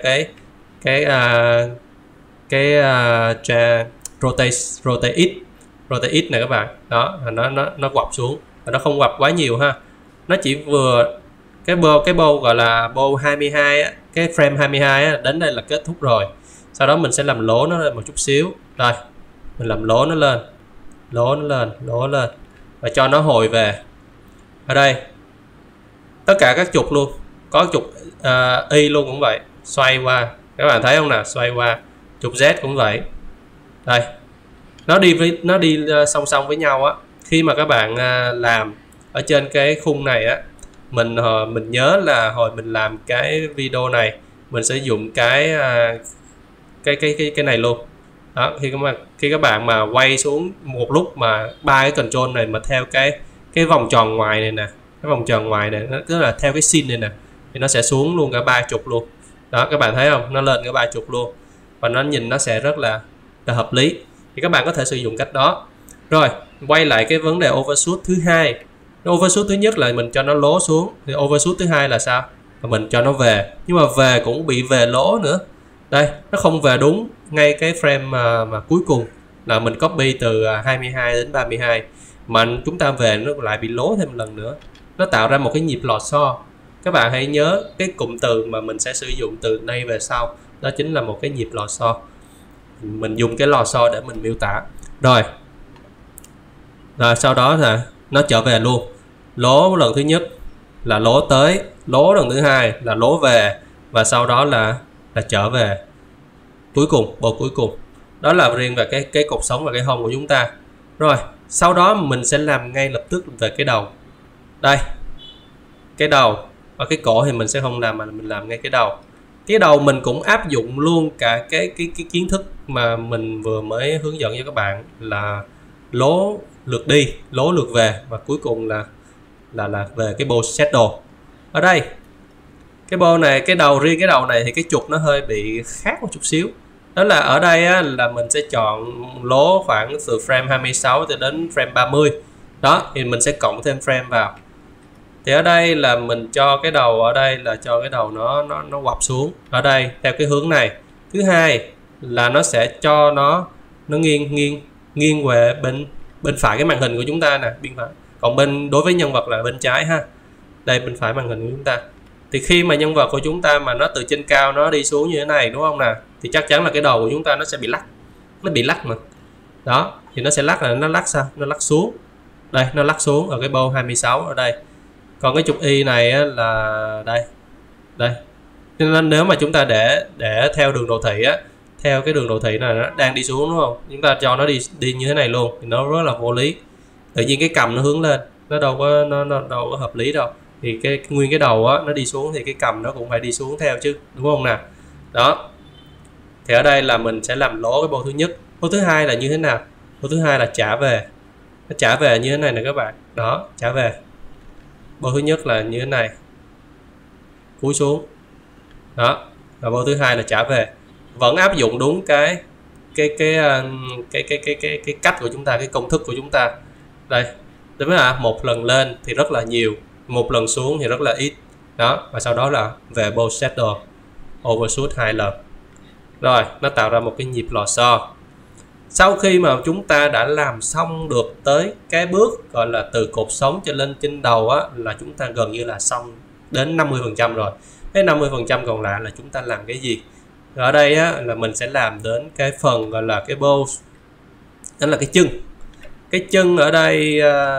rotate x này các bạn. Đó, nó quặp xuống và nó không quặp quá nhiều ha. Nó chỉ vừa cái bow gọi là bow 22 á, cái frame 22 á, đến đây là kết thúc rồi. Sau đó mình sẽ làm lố nó lên một chút xíu. Đây, mình làm lố nó lên, lố lên và cho nó hồi về. Ở đây tất cả các trục luôn, có trục y luôn cũng vậy, xoay qua, các bạn thấy không nào, xoay qua. Trục Z cũng vậy. Đây, nó đi song song với nhau á. Khi mà các bạn làm ở trên cái khung này á, mình nhớ là hồi mình làm cái video này mình sử dụng cái này luôn. Đó, khi các bạn mà quay xuống một lúc mà 3 cái control này mà theo cái vòng tròn ngoài này nè, cái vòng tròn ngoài này, nó tức là theo cái scene này nè, thì nó sẽ xuống luôn cả 3 trục luôn. Đó, các bạn thấy không, nó lên cả 3 trục luôn và nó nhìn nó sẽ rất là hợp lý. Thì các bạn có thể sử dụng cách đó. Rồi quay lại cái vấn đề overshoot thứ hai. Overshoot thứ nhất là mình cho nó lố xuống, thì overshoot thứ hai là sao? Là mình cho nó về, nhưng mà về cũng bị về lố nữa. Đây, nó không về đúng ngay cái frame mà cuối cùng là mình copy từ 22 đến 32, mà chúng ta về nó lại bị lố thêm một lần nữa. nó tạo ra một cái nhịp lò xo. Các bạn hãy nhớ cái cụm từ mà mình sẽ sử dụng từ nay về sau, đó chính là một cái nhịp lò xo. Mình dùng cái lò xo để mình miêu tả. Rồi sau đó là nó trở về luôn. Lố lần thứ nhất là lố tới, lố lần thứ hai là lố về, và sau đó là trở về. Cuối cùng, bộ cuối cùng. Đó là riêng về cái cột sống và cái hông của chúng ta. Rồi, sau đó mình sẽ làm ngay lập tức về cái đầu. Đây, cái đầu. Ở cái cổ thì mình sẽ không làm, mà mình làm ngay cái đầu. Cái đầu mình cũng áp dụng luôn cả cái kiến thức mà mình vừa mới hướng dẫn cho các bạn, là lố lượt đi, lố lượt về, và cuối cùng là về cái bow shadow. Ở đây cái bow này, cái đầu, riêng cái đầu này thì cái trục nó hơi bị khác một chút xíu. Đó là ở đây á, là mình sẽ chọn lố khoảng từ frame 26 cho đến frame 30. Đó, thì mình sẽ cộng thêm frame vào. Thì ở đây là mình cho cái đầu, ở đây là cho cái đầu nó quặp xuống ở đây theo cái hướng này. Thứ hai là nó sẽ cho nó nghiêng về bên phải cái màn hình của chúng ta nè, bên phải. Còn đối với nhân vật là bên trái ha. Đây bên phải màn hình của chúng ta. Thì khi mà nhân vật của chúng ta mà nó từ trên cao nó đi xuống như thế này, đúng không nè, thì chắc chắn là cái đầu của chúng ta nó sẽ bị lắc. Nó bị lắc mà. Đó, thì nó sẽ lắc, là nó lắc sao? Nó lắc xuống. Đây, nó lắc xuống ở cái bow 26 ở đây. Còn cái trục Y này á, là đây. Nên nếu mà chúng ta để theo đường đồ thị á, theo cái đường đồ thị này nó đang đi xuống, đúng không? Chúng ta cho nó đi như thế này luôn thì nó rất là vô lý. Tự nhiên cái cầm nó hướng lên, nó đâu có hợp lý đâu. Thì nguyên cái đầu á nó đi xuống thì cái cầm nó cũng phải đi xuống theo chứ, đúng không nè? Đó. Thì ở đây là mình sẽ làm lố cái bow thứ nhất. Bow thứ hai là như thế nào? Bow thứ hai là trả về. Nó trả về như thế này nè các bạn. Đó, trả về. Bow thứ nhất là như thế này, cúi xuống. Đó, và bow thứ hai là trả về. Vẫn áp dụng đúng cái cách của chúng ta, cái công thức của chúng ta. Đây, đúng là một lần lên thì rất là nhiều, một lần xuống thì rất là ít. Đó, và sau đó là về bow shadow, overshoot 2 lần. Rồi, nó tạo ra một cái nhịp lò xo. Sau khi mà chúng ta đã làm xong được tới cái bước gọi là từ cột sống cho lên trên đầu á, là chúng ta gần như là xong đến 50% rồi. Cái 50% còn lại là chúng ta làm cái gì? Ở đây á, là mình sẽ làm đến cái phần gọi là cái bow, đó là cái chân. Cái chân ở đây,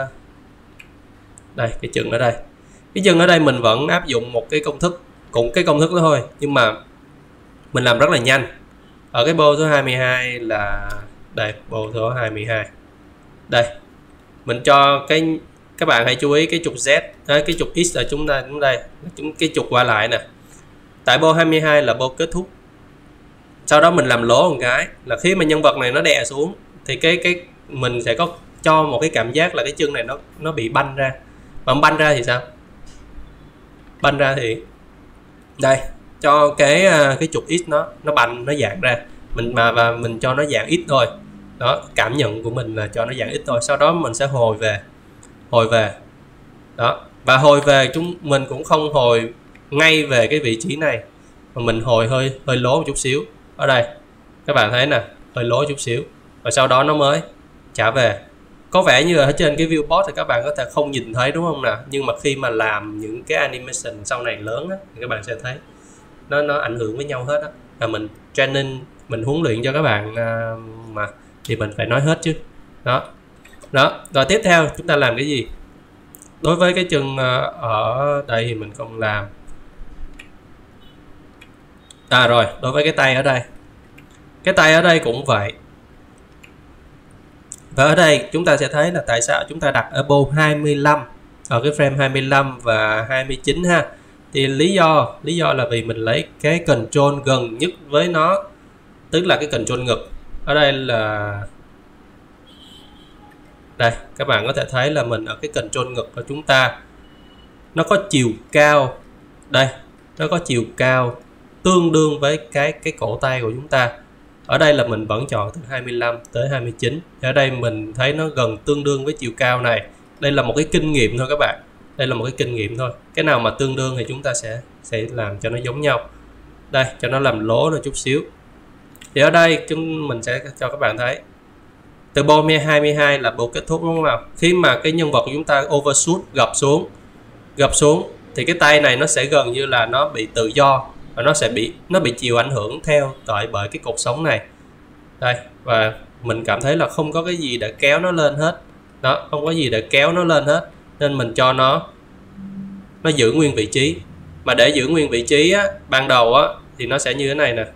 đây, cái chân ở đây. Cái chân ở đây mình vẫn áp dụng một cái công thức, cũng cái công thức đó thôi, nhưng mà mình làm rất là nhanh. Ở cái bow số 22 là đây, bow số 22. Đây. Mình cho các bạn hãy chú ý cái trục Z, cái trục X ở chúng ta đúng đây, cái trục qua lại nè. Tại bow 22 là bow kết thúc. Sau đó mình làm lố một cái là khi mà nhân vật này nó đè xuống thì cái mình sẽ có cho một cái cảm giác là cái chân này nó bị banh ra. Mà banh ra thì sao? Banh ra thì đây, cho cái trục X nó banh, nó dạng ra. Và mình cho nó dạng ít thôi. Đó, cảm nhận của mình là cho nó dạng ít thôi. Sau đó mình sẽ hồi về. Đó, và hồi về mình cũng không hồi ngay về cái vị trí này, mà mình hồi hơi lố một chút xíu. Ở đây các bạn thấy nè, hơi lố chút xíu, và sau đó nó mới trả về. Có vẻ như ở trên cái viewport thì các bạn có thể không nhìn thấy, đúng không nè, nhưng mà khi mà làm những cái animation sau này lớn á, thì các bạn sẽ thấy nó ảnh hưởng với nhau hết á. Và mình training, mình huấn luyện cho các bạn mà thì mình phải nói hết chứ. Đó. Rồi tiếp theo chúng ta làm cái gì? Đối với cái chân ở đây thì mình không làm. Rồi, đối với cái tay ở đây. Cái tay ở đây cũng vậy. Và ở đây chúng ta sẽ thấy là tại sao chúng ta đặt ở bow 25, ở cái frame 25 và 29 ha. Thì lý do là vì mình lấy cái control gần nhất với nó, tức là cái control ngực. Ở đây là đây, các bạn có thể thấy là mình ở cái control ngực của chúng ta nó có chiều cao. Đây, nó có chiều cao tương đương với cái cổ tay của chúng ta. Ở đây là mình vẫn chọn từ 25 tới 29. Ở đây mình thấy nó gần tương đương với chiều cao này. Đây là một cái kinh nghiệm thôi các bạn. Đây là một cái kinh nghiệm thôi. Cái nào mà tương đương thì chúng ta sẽ làm cho nó giống nhau. Đây, cho nó làm lố rồi chút xíu. Thì ở đây mình sẽ cho các bạn thấy từ bow 22 là bow kết thúc, đúng không nào? Khi mà cái nhân vật của chúng ta overshoot gập xuống gập xuống thì cái tay này nó sẽ gần như là nó bị tự do và nó bị chịu ảnh hưởng theo bởi cái cột sống này đây, và mình cảm thấy là không có cái gì để kéo nó lên hết đó, không có gì để kéo nó lên hết, nên mình cho nó giữ nguyên vị trí. Mà để giữ nguyên vị trí á, ban đầu á thì nó sẽ như thế này nè,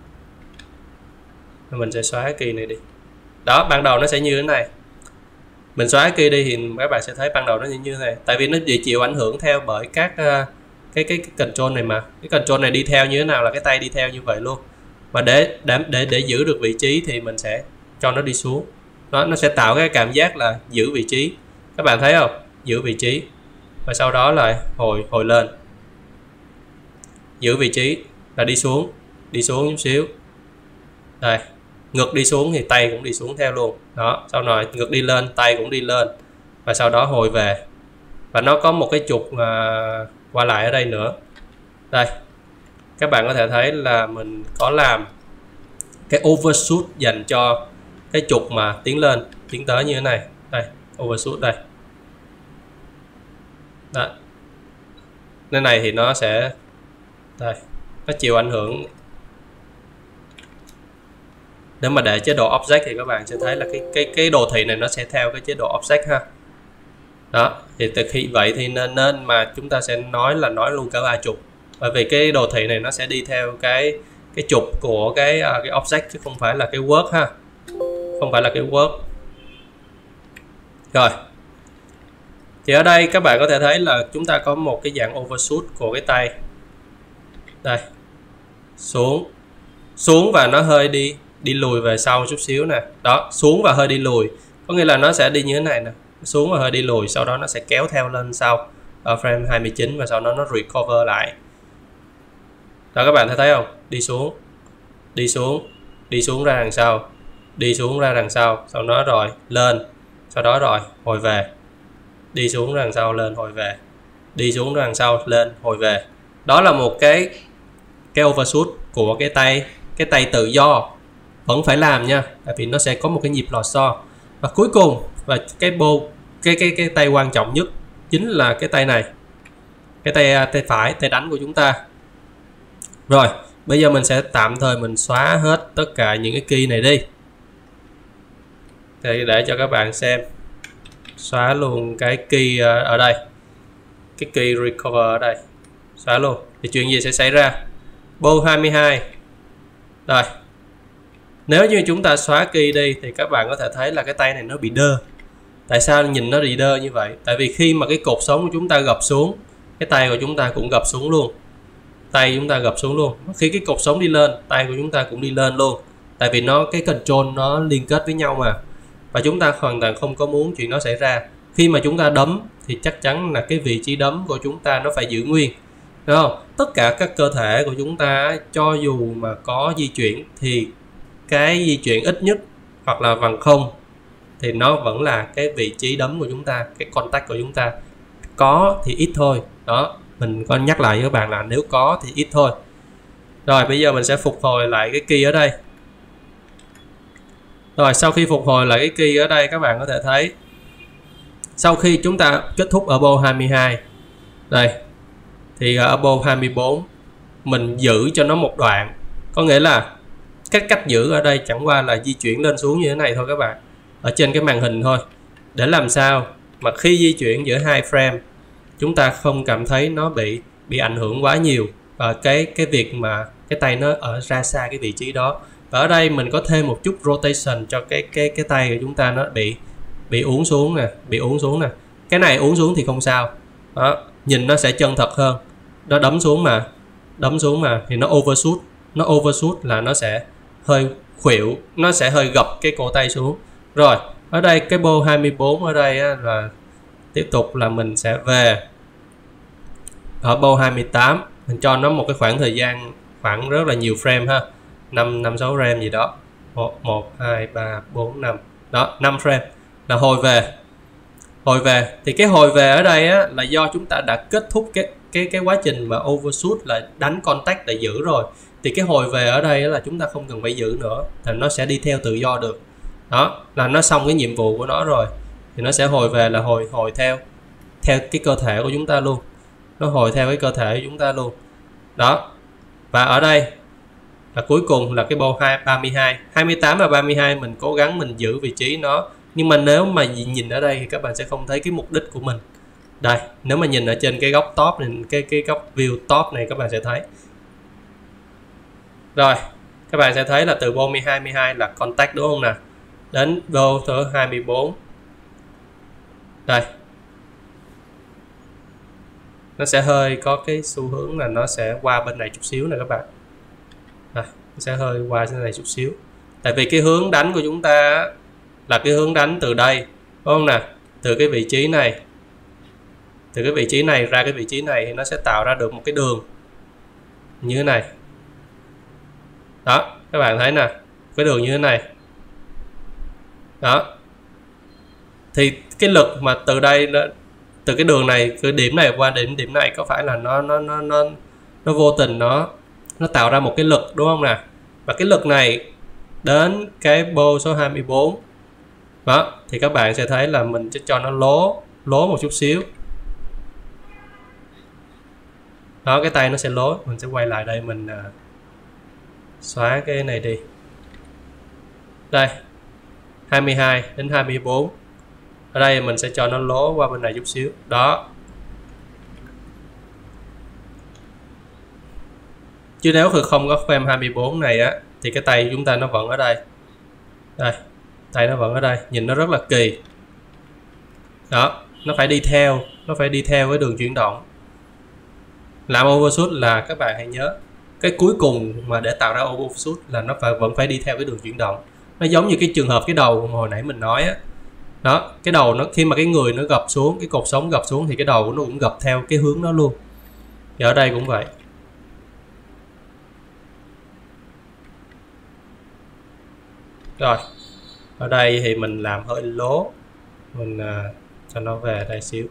mình sẽ xóa cái key này đi đó, ban đầu nó sẽ như thế này. Mình xóa key đi thì các bạn sẽ thấy ban đầu nó như thế này, tại vì nó bị chịu ảnh hưởng theo bởi các cái control này, mà cái control này đi theo như thế nào là cái tay đi theo như vậy luôn. Và để giữ được vị trí thì mình sẽ cho nó đi xuống đó, nó sẽ tạo cái cảm giác là giữ vị trí, các bạn thấy không, giữ vị trí và sau đó là hồi lên, giữ vị trí là đi xuống chút xíu đây, ngực đi xuống thì tay cũng đi xuống theo luôn đó, sau rồi ngực đi lên tay cũng đi lên và sau đó hồi về. Và nó có một cái trục qua lại ở đây nữa đây, các bạn có thể thấy là mình có làm cái overshoot dành cho cái trục mà tiến lên tiến tới như thế này đây, overshoot đây đó. Cái này thì nó sẽ đây, nó chịu ảnh hưởng. Nếu mà để chế độ object thì các bạn sẽ thấy là cái đồ thị này nó sẽ theo cái chế độ object ha đó. Thì từ khi vậy thì nên mà chúng ta sẽ nói luôn cả ba trục, bởi vì cái đồ thị này nó sẽ đi theo cái trục của cái object chứ không phải là cái work ha, không phải là cái work. Rồi thì ở đây các bạn có thể thấy là chúng ta có một cái dạng overshoot của cái tay đây, xuống và nó hơi đi lùi về sau chút xíu nè đó, xuống và hơi đi lùi, có nghĩa là nó sẽ đi như thế này nè, xuống và hơi đi lùi, sau đó nó sẽ kéo theo lên sau ở frame 29 và sau đó nó recover lại đó, các bạn thấy không, đi xuống ra đằng sau, đi xuống ra đằng sau, sau đó rồi lên, sau đó rồi hồi về, đi xuống ra đằng sau lên hồi về, đi xuống ra đằng sau lên hồi về. Đó là một cái overshoot của cái tay tự do, vẫn phải làm nha, tại vì nó sẽ có một cái nhịp lò xo. Và cuối cùng và cái tay quan trọng nhất chính là cái tay này, cái tay phải, tay đánh của chúng ta. Rồi bây giờ mình sẽ tạm thời mình xóa hết tất cả những cái key này đi để cho các bạn xem. Xóa luôn cái key ở đây, cái key recover ở đây, xóa luôn thì chuyện gì sẽ xảy ra. Bow 22 rồi, nếu như chúng ta xóa key đi thì các bạn có thể thấy là cái tay này nó bị đơ. Tại sao nhìn nó bị đơ như vậy? Tại vì khi mà cái cột sống của chúng ta gập xuống, cái tay của chúng ta cũng gập xuống luôn, tay chúng ta gập xuống luôn. Khi cái cột sống đi lên, tay của chúng ta cũng đi lên luôn, tại vì cái control nó liên kết với nhau mà. Và chúng ta hoàn toàn không có muốn chuyện đó xảy ra. Khi mà chúng ta đấm thì chắc chắn là cái vị trí đấm của chúng ta nó phải giữ nguyên, đúng không? Tất cả các cơ thể của chúng ta cho dù mà có di chuyển thì cái di chuyển ít nhất hoặc là bằng không thì nó vẫn là cái vị trí đấm của chúng ta, cái contact của chúng ta. Có thì ít thôi đó, mình có nhắc lại với các bạn là nếu có thì ít thôi. Rồi bây giờ mình sẽ phục hồi lại cái key ở đây. Rồi sau khi phục hồi lại cái key ở đây, các bạn có thể thấy sau khi chúng ta kết thúc ở bow 22 đây thì ở bow 24 mình giữ cho nó một đoạn, có nghĩa là cách giữ ở đây chẳng qua là di chuyển lên xuống như thế này thôi các bạn, ở trên cái màn hình thôi, để làm sao mà khi di chuyển giữa hai frame chúng ta không cảm thấy nó bị ảnh hưởng quá nhiều và cái việc mà cái tay nó ở ra xa cái vị trí đó. Và ở đây mình có thêm một chút rotation cho cái tay của chúng ta, nó bị uốn xuống nè, cái này uốn xuống thì không sao đó, nhìn nó sẽ chân thật hơn. Nó đấm xuống mà thì nó overshoot là nó sẽ hơi khuỵu, nó sẽ hơi gập cái cổ tay xuống. Rồi ở đây cái bow 24 ở đây á, là tiếp tục là mình sẽ về ở bow 28, mình cho nó một cái khoảng thời gian khoảng rất là nhiều frame ha, 5-6 frame gì đó, 1, 2, 3, 4, 5 đó, 5 frame là hồi về. Thì cái hồi về ở đây á, là do chúng ta đã kết thúc cái quá trình mà overshoot là đánh contact để giữ rồi, thì cái hồi về ở đây là chúng ta không cần phải giữ nữa, thì nó sẽ đi theo tự do được đó, là nó xong cái nhiệm vụ của nó rồi thì nó sẽ hồi về là hồi theo cái cơ thể của chúng ta luôn. nó hồi theo cái cơ thể của chúng ta luôn đó. Và ở đây là cuối cùng là cái bow 32, 28 và 32 mình cố gắng mình giữ vị trí nó, nhưng mà nếu mà nhìn ở đây thì các bạn sẽ không thấy cái mục đích của mình. Đây, nếu mà nhìn ở trên cái góc top này, cái góc view top này các bạn sẽ thấy. Rồi, các bạn sẽ thấy là từ bow 22 là contact đúng không nào? Đến bow thứ 24. Đây. Nó sẽ hơi có cái xu hướng là nó sẽ qua bên này chút xíu nè các bạn. Đây, nó sẽ hơi qua bên này chút xíu. Tại vì cái hướng đánh của chúng ta là cái hướng đánh từ đây, đúng không nè? Từ cái vị trí này. Từ cái vị trí này ra cái vị trí này thì nó sẽ tạo ra được một cái đường như thế này. Đó, các bạn thấy nè, cái đường như thế này. Đó. Thì cái lực mà từ đây từ cái đường này, cái điểm này qua đến điểm này có phải là nó vô tình nó tạo ra một cái lực đúng không nè? Và cái lực này đến cái bow số 24. Đó, thì các bạn sẽ thấy là mình sẽ cho nó lố một chút xíu. Đó, cái tay nó sẽ lố, mình sẽ quay lại đây mình xóa cái này đi. Đây. 22 đến 24. Ở đây mình sẽ cho nó lố qua bên này chút xíu. Đó. Chứ nếu không có frame 24 này á thì cái tay chúng ta nó vẫn ở đây. Đây, tay nó vẫn ở đây, nhìn nó rất là kỳ. Đó, nó phải đi theo cái đường chuyển động. Làm overshoot là các bạn hãy nhớ, cái cuối cùng mà để tạo ra overshoot là nó vẫn phải đi theo cái đường chuyển động. Nó giống như cái trường hợp cái đầu hồi nãy mình nói á. Đó, cái đầu nó khi mà cái người nó gập xuống, cái cột sống gập xuống thì cái đầu nó cũng gập theo cái hướng đó luôn. Thì ở đây cũng vậy. Rồi, ở đây thì mình làm hơi lố, mình cho nó về đây xíu.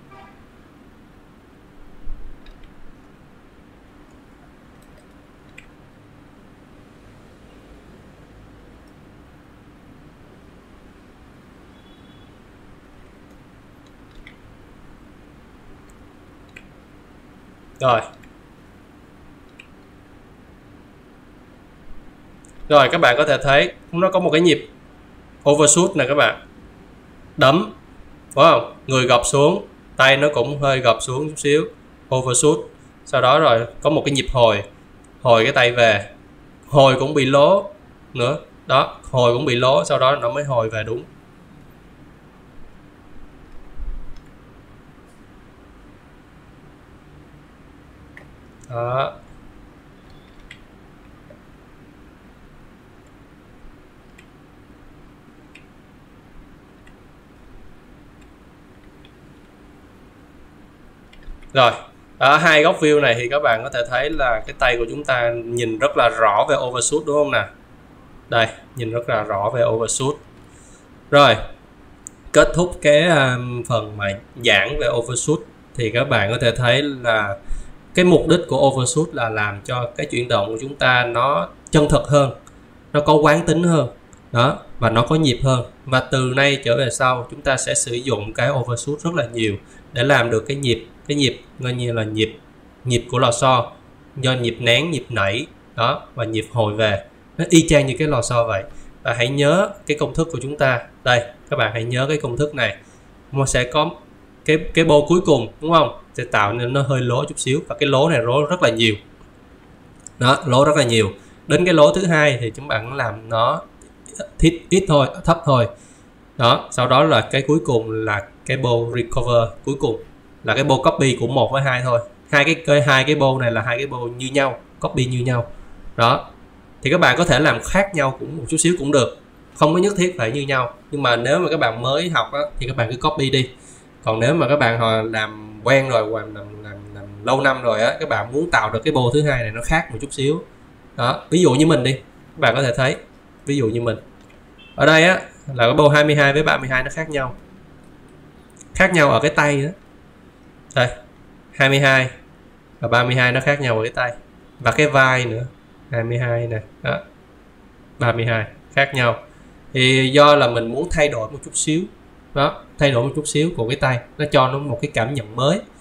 Rồi các bạn có thể thấy nó có một cái nhịp overshoot này các bạn. Đấm, phải không? Người gập xuống, tay nó cũng hơi gập xuống chút xíu, overshoot. Sau đó rồi có một cái nhịp hồi cái tay về. Hồi cũng bị lố nữa. Đó, hồi cũng bị lố, sau đó nó mới hồi về đúng. Đó. Rồi, ở hai góc view này thì các bạn có thể thấy là cái tay của chúng ta nhìn rất là rõ về overshoot đúng không nào? Đây, nhìn rất là rõ về overshoot. Rồi, kết thúc cái phần mà giảng về overshoot thì các bạn có thể thấy là cái mục đích của overshoot là làm cho cái chuyển động của chúng ta nó chân thực hơn, nó có quán tính hơn. Đó, và nó có nhịp hơn. Và từ nay trở về sau chúng ta sẽ sử dụng cái overshoot rất là nhiều để làm được cái nhịp coi như là nhịp của lò xo, do nhịp nén, nhịp nảy đó, và nhịp hồi về, nó y chang như cái lò xo vậy. Và hãy nhớ cái công thức của chúng ta đây, các bạn hãy nhớ cái công thức này. Nó sẽ có cái bô cuối cùng đúng không, sẽ tạo nên nó hơi lố chút xíu, và cái lố này lố rất là nhiều đó, lố rất là nhiều. Đến cái lố thứ hai thì chúng bạn làm nó ít thôi, thấp thôi đó. Sau đó là cái cuối cùng là cái bow recover, cuối cùng là cái bow copy của 1 với 2 thôi. Hai cái bow này là hai cái bow như nhau, copy như nhau đó. Thì các bạn có thể làm khác nhau cũng một chút xíu cũng được, không có nhất thiết phải như nhau. Nhưng mà nếu mà các bạn mới học đó, thì các bạn cứ copy đi. Còn nếu mà các bạn làm quen rồi, làm lâu năm rồi á, các bạn muốn tạo được cái bow thứ hai này nó khác một chút xíu đó. Ví dụ như mình đi, các bạn có thể thấy, ví dụ như mình ở đây á là cái bow 22 với 32 nó khác nhau ở cái tay đó. Đây, 22 và 32 nó khác nhau ở cái tay, và cái vai nữa, 22 nè đó, 32 khác nhau. Thì do là mình muốn thay đổi một chút xíu đó, thay đổi một chút xíu của cái tay, nó cho nó một cái cảm nhận mới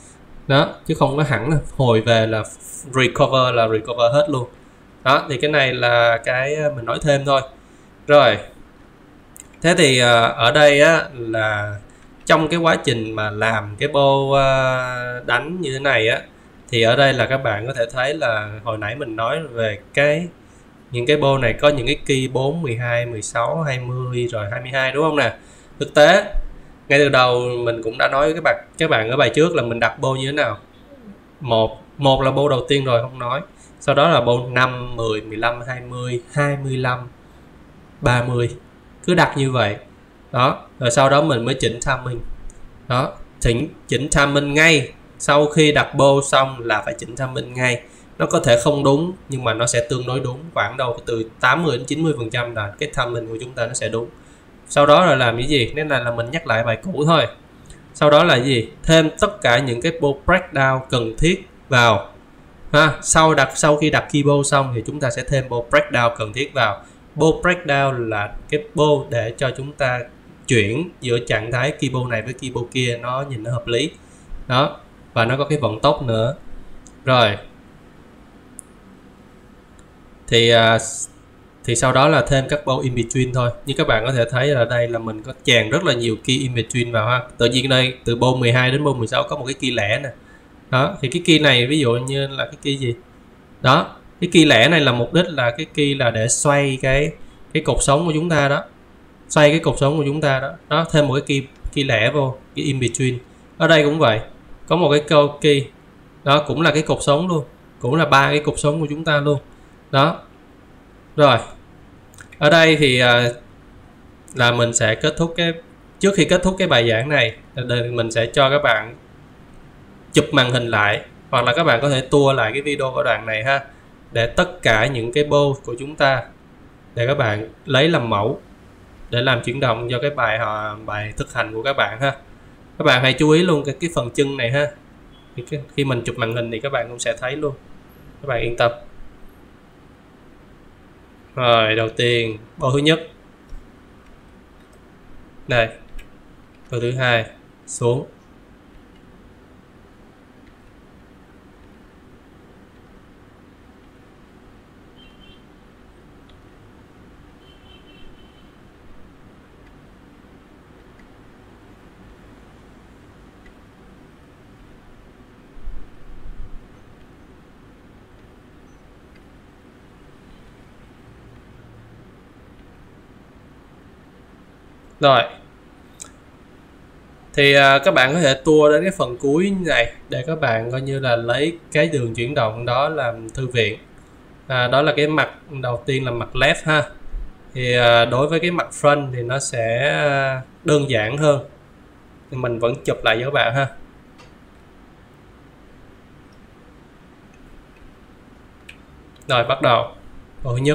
đó, chứ không có hẳn là hồi về là recover hết luôn. Đó thì cái này là cái mình nói thêm thôi. Rồi thế thì ở đây á là trong cái quá trình mà làm cái bow đánh như thế này á, thì ở đây là các bạn có thể thấy là hồi nãy mình nói về những cái bow này có những cái key 4, 12, 16, 20 rồi 22 đúng không nè. Thực tế ngay từ đầu mình cũng đã nói với các bạn ở bài trước là mình đặt bow như thế nào. Một là bow đầu tiên rồi không nói, sau đó là bow 5, 10, 15, 20, 25, 30, cứ đặt như vậy đó, rồi sau đó mình mới chỉnh timing đó, chỉnh timing ngay sau khi đặt bow xong là phải chỉnh timing ngay. Nó có thể không đúng nhưng mà nó sẽ tương đối đúng, khoảng đâu từ 80 đến 90% là cái timing của chúng ta nó sẽ đúng. Sau đó là làm cái gì, nên là mình nhắc lại bài cũ thôi. Sau đó là gì, thêm tất cả những cái bow breakdown cần thiết vào ha. Sau khi đặt key bow xong thì chúng ta sẽ thêm bow breakdown cần thiết vào. Bow breakdown là cái bow để cho chúng ta chuyển giữa trạng thái key bow này với key bow kia nó nhìn nó hợp lý đó, và nó có cái vận tốc nữa. Rồi thì sau đó là thêm các bow in between thôi. Như các bạn có thể thấy là đây là mình có chèn rất là nhiều key in between vào ha. Tự nhiên đây từ bow 12 đến bow 16 có một cái key lẻ nè đó, thì cái key này ví dụ như là cái key gì đó, cái key lẻ này là mục đích là cái key là để xoay cái cột sống của chúng ta đó, xoay cái cột sống của chúng ta đó. Đó, thêm một cái key lẻ vô, cái in between. Ở đây cũng vậy, có một cái câu key đó, cũng là cái cột sống luôn, cũng là 3 cái cột sống của chúng ta luôn đó. Rồi ở đây thì là mình sẽ kết thúc trước khi kết thúc cái bài giảng này, mình sẽ cho các bạn chụp màn hình lại, hoặc là các bạn có thể tua lại cái video của đoạn này ha, để tất cả những cái bow của chúng ta để các bạn lấy làm mẫu để làm chuyển động cho cái bài thực hành của các bạn ha. Các bạn hãy chú ý luôn cái phần chân này ha, khi mình chụp màn hình thì các bạn cũng sẽ thấy luôn, các bạn yên tâm. Rồi đầu tiên bow thứ nhất đây, bow thứ hai xuống, rồi thì các bạn có thể tua đến cái phần cuối này để các bạn coi như là lấy cái đường chuyển động đó làm thư viện. Đó là cái mặt đầu tiên là mặt left ha. Thì đối với cái mặt front thì nó sẽ đơn giản hơn, mình vẫn chụp lại với các bạn ha. Rồi bắt đầu bow thứ nhất,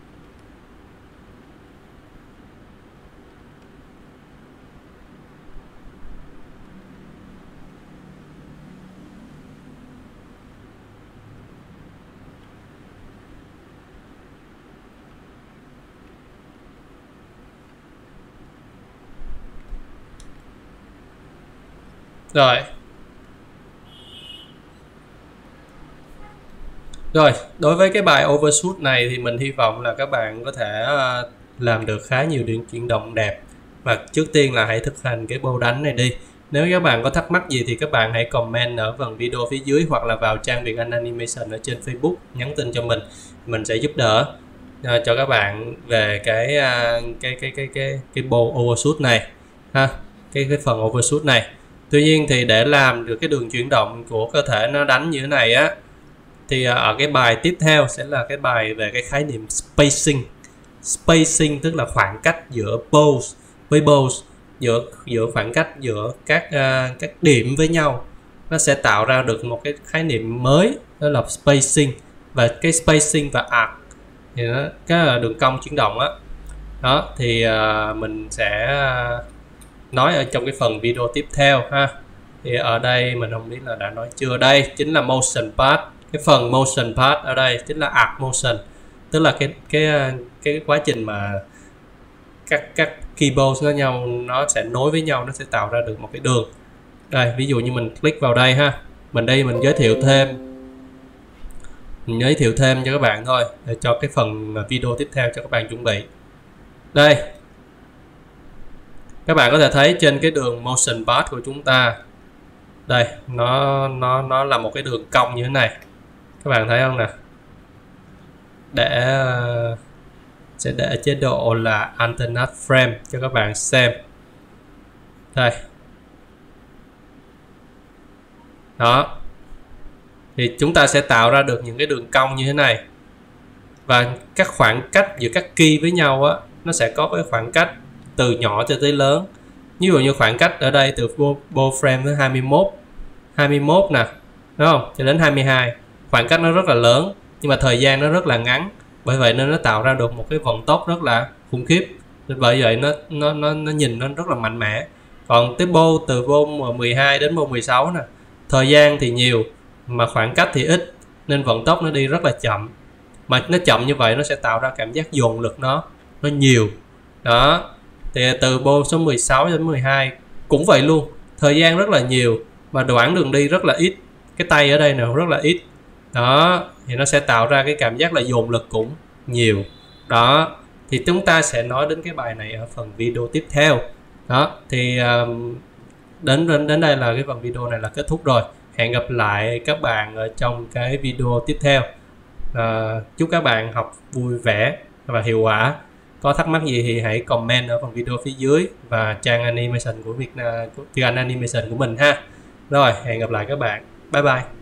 Rồi đối với cái bài overshoot này thì mình hy vọng là các bạn có thể làm được khá nhiều điểm chuyển động đẹp. Và trước tiên là hãy thực hành cái bow đánh này đi. Nếu các bạn có thắc mắc gì thì các bạn hãy comment ở phần video phía dưới, hoặc là vào trang Việt Anh Animation ở trên Facebook nhắn tin cho mình sẽ giúp đỡ cho các bạn về cái bow overshoot này ha, cái phần overshoot này. Tuy nhiên thì để làm được cái đường chuyển động của cơ thể nó đánh như thế này á, thì ở cái bài tiếp theo sẽ là cái bài về cái khái niệm spacing, tức là khoảng cách giữa bows với bows, giữa khoảng cách giữa các điểm với nhau, nó sẽ tạo ra được một cái khái niệm mới, đó là spacing. Và cái spacing và arc thì nó cái là đường cong chuyển động á. Đó thì mình sẽ nói ở trong cái phần video tiếp theo ha. Thì ở đây mình không biết là đã nói chưa, đây chính là motion part. Cái phần motion part ở đây chính là arc motion, tức là cái quá trình mà các keyboards với nhau nó sẽ nối với nhau, nó sẽ tạo ra được một cái đường. Đây ví dụ như mình click vào đây ha, mình đây mình giới thiệu thêm cho các bạn thôi, để cho cái phần video tiếp theo cho các bạn chuẩn bị. Đây, các bạn có thể thấy trên cái đường motion path của chúng ta đây, nó là một cái đường cong như thế này, các bạn thấy không nè. Sẽ để chế độ là alternate frame cho các bạn xem. Đây, đó, thì chúng ta sẽ tạo ra được những cái đường cong như thế này, và các khoảng cách giữa các key với nhau á, nó sẽ có cái khoảng cách từ nhỏ cho tới lớn. Ví dụ như khoảng cách ở đây từ bow frame tới 21 nè, đúng không, cho đến 22, khoảng cách nó rất là lớn nhưng mà thời gian nó rất là ngắn, bởi vậy nên nó tạo ra được một cái vận tốc rất là khủng khiếp, bởi vậy nó nhìn nó rất là mạnh mẽ. Còn tới bow từ bow 12 đến bow 16 nè, thời gian thì nhiều mà khoảng cách thì ít, nên vận tốc nó đi rất là chậm, mà nó chậm như vậy nó sẽ tạo ra cảm giác dồn lực nó nhiều. Đó, thì từ bow số 16 đến 12 cũng vậy luôn, thời gian rất là nhiều mà đoạn đường đi rất là ít, cái tay ở đây nào rất là ít. Đó, thì nó sẽ tạo ra cái cảm giác là dồn lực cũng nhiều. Đó, thì chúng ta sẽ nói đến cái bài này ở phần video tiếp theo. Đó, thì đến đây là cái phần video này là kết thúc rồi. Hẹn gặp lại các bạn ở trong cái video tiếp theo. Chúc các bạn học vui vẻ và hiệu quả. Có thắc mắc gì thì hãy comment ở phần video phía dưới và trang animation của Việt Nam, Việt Nam Animation của mình ha. Rồi, hẹn gặp lại các bạn. Bye bye.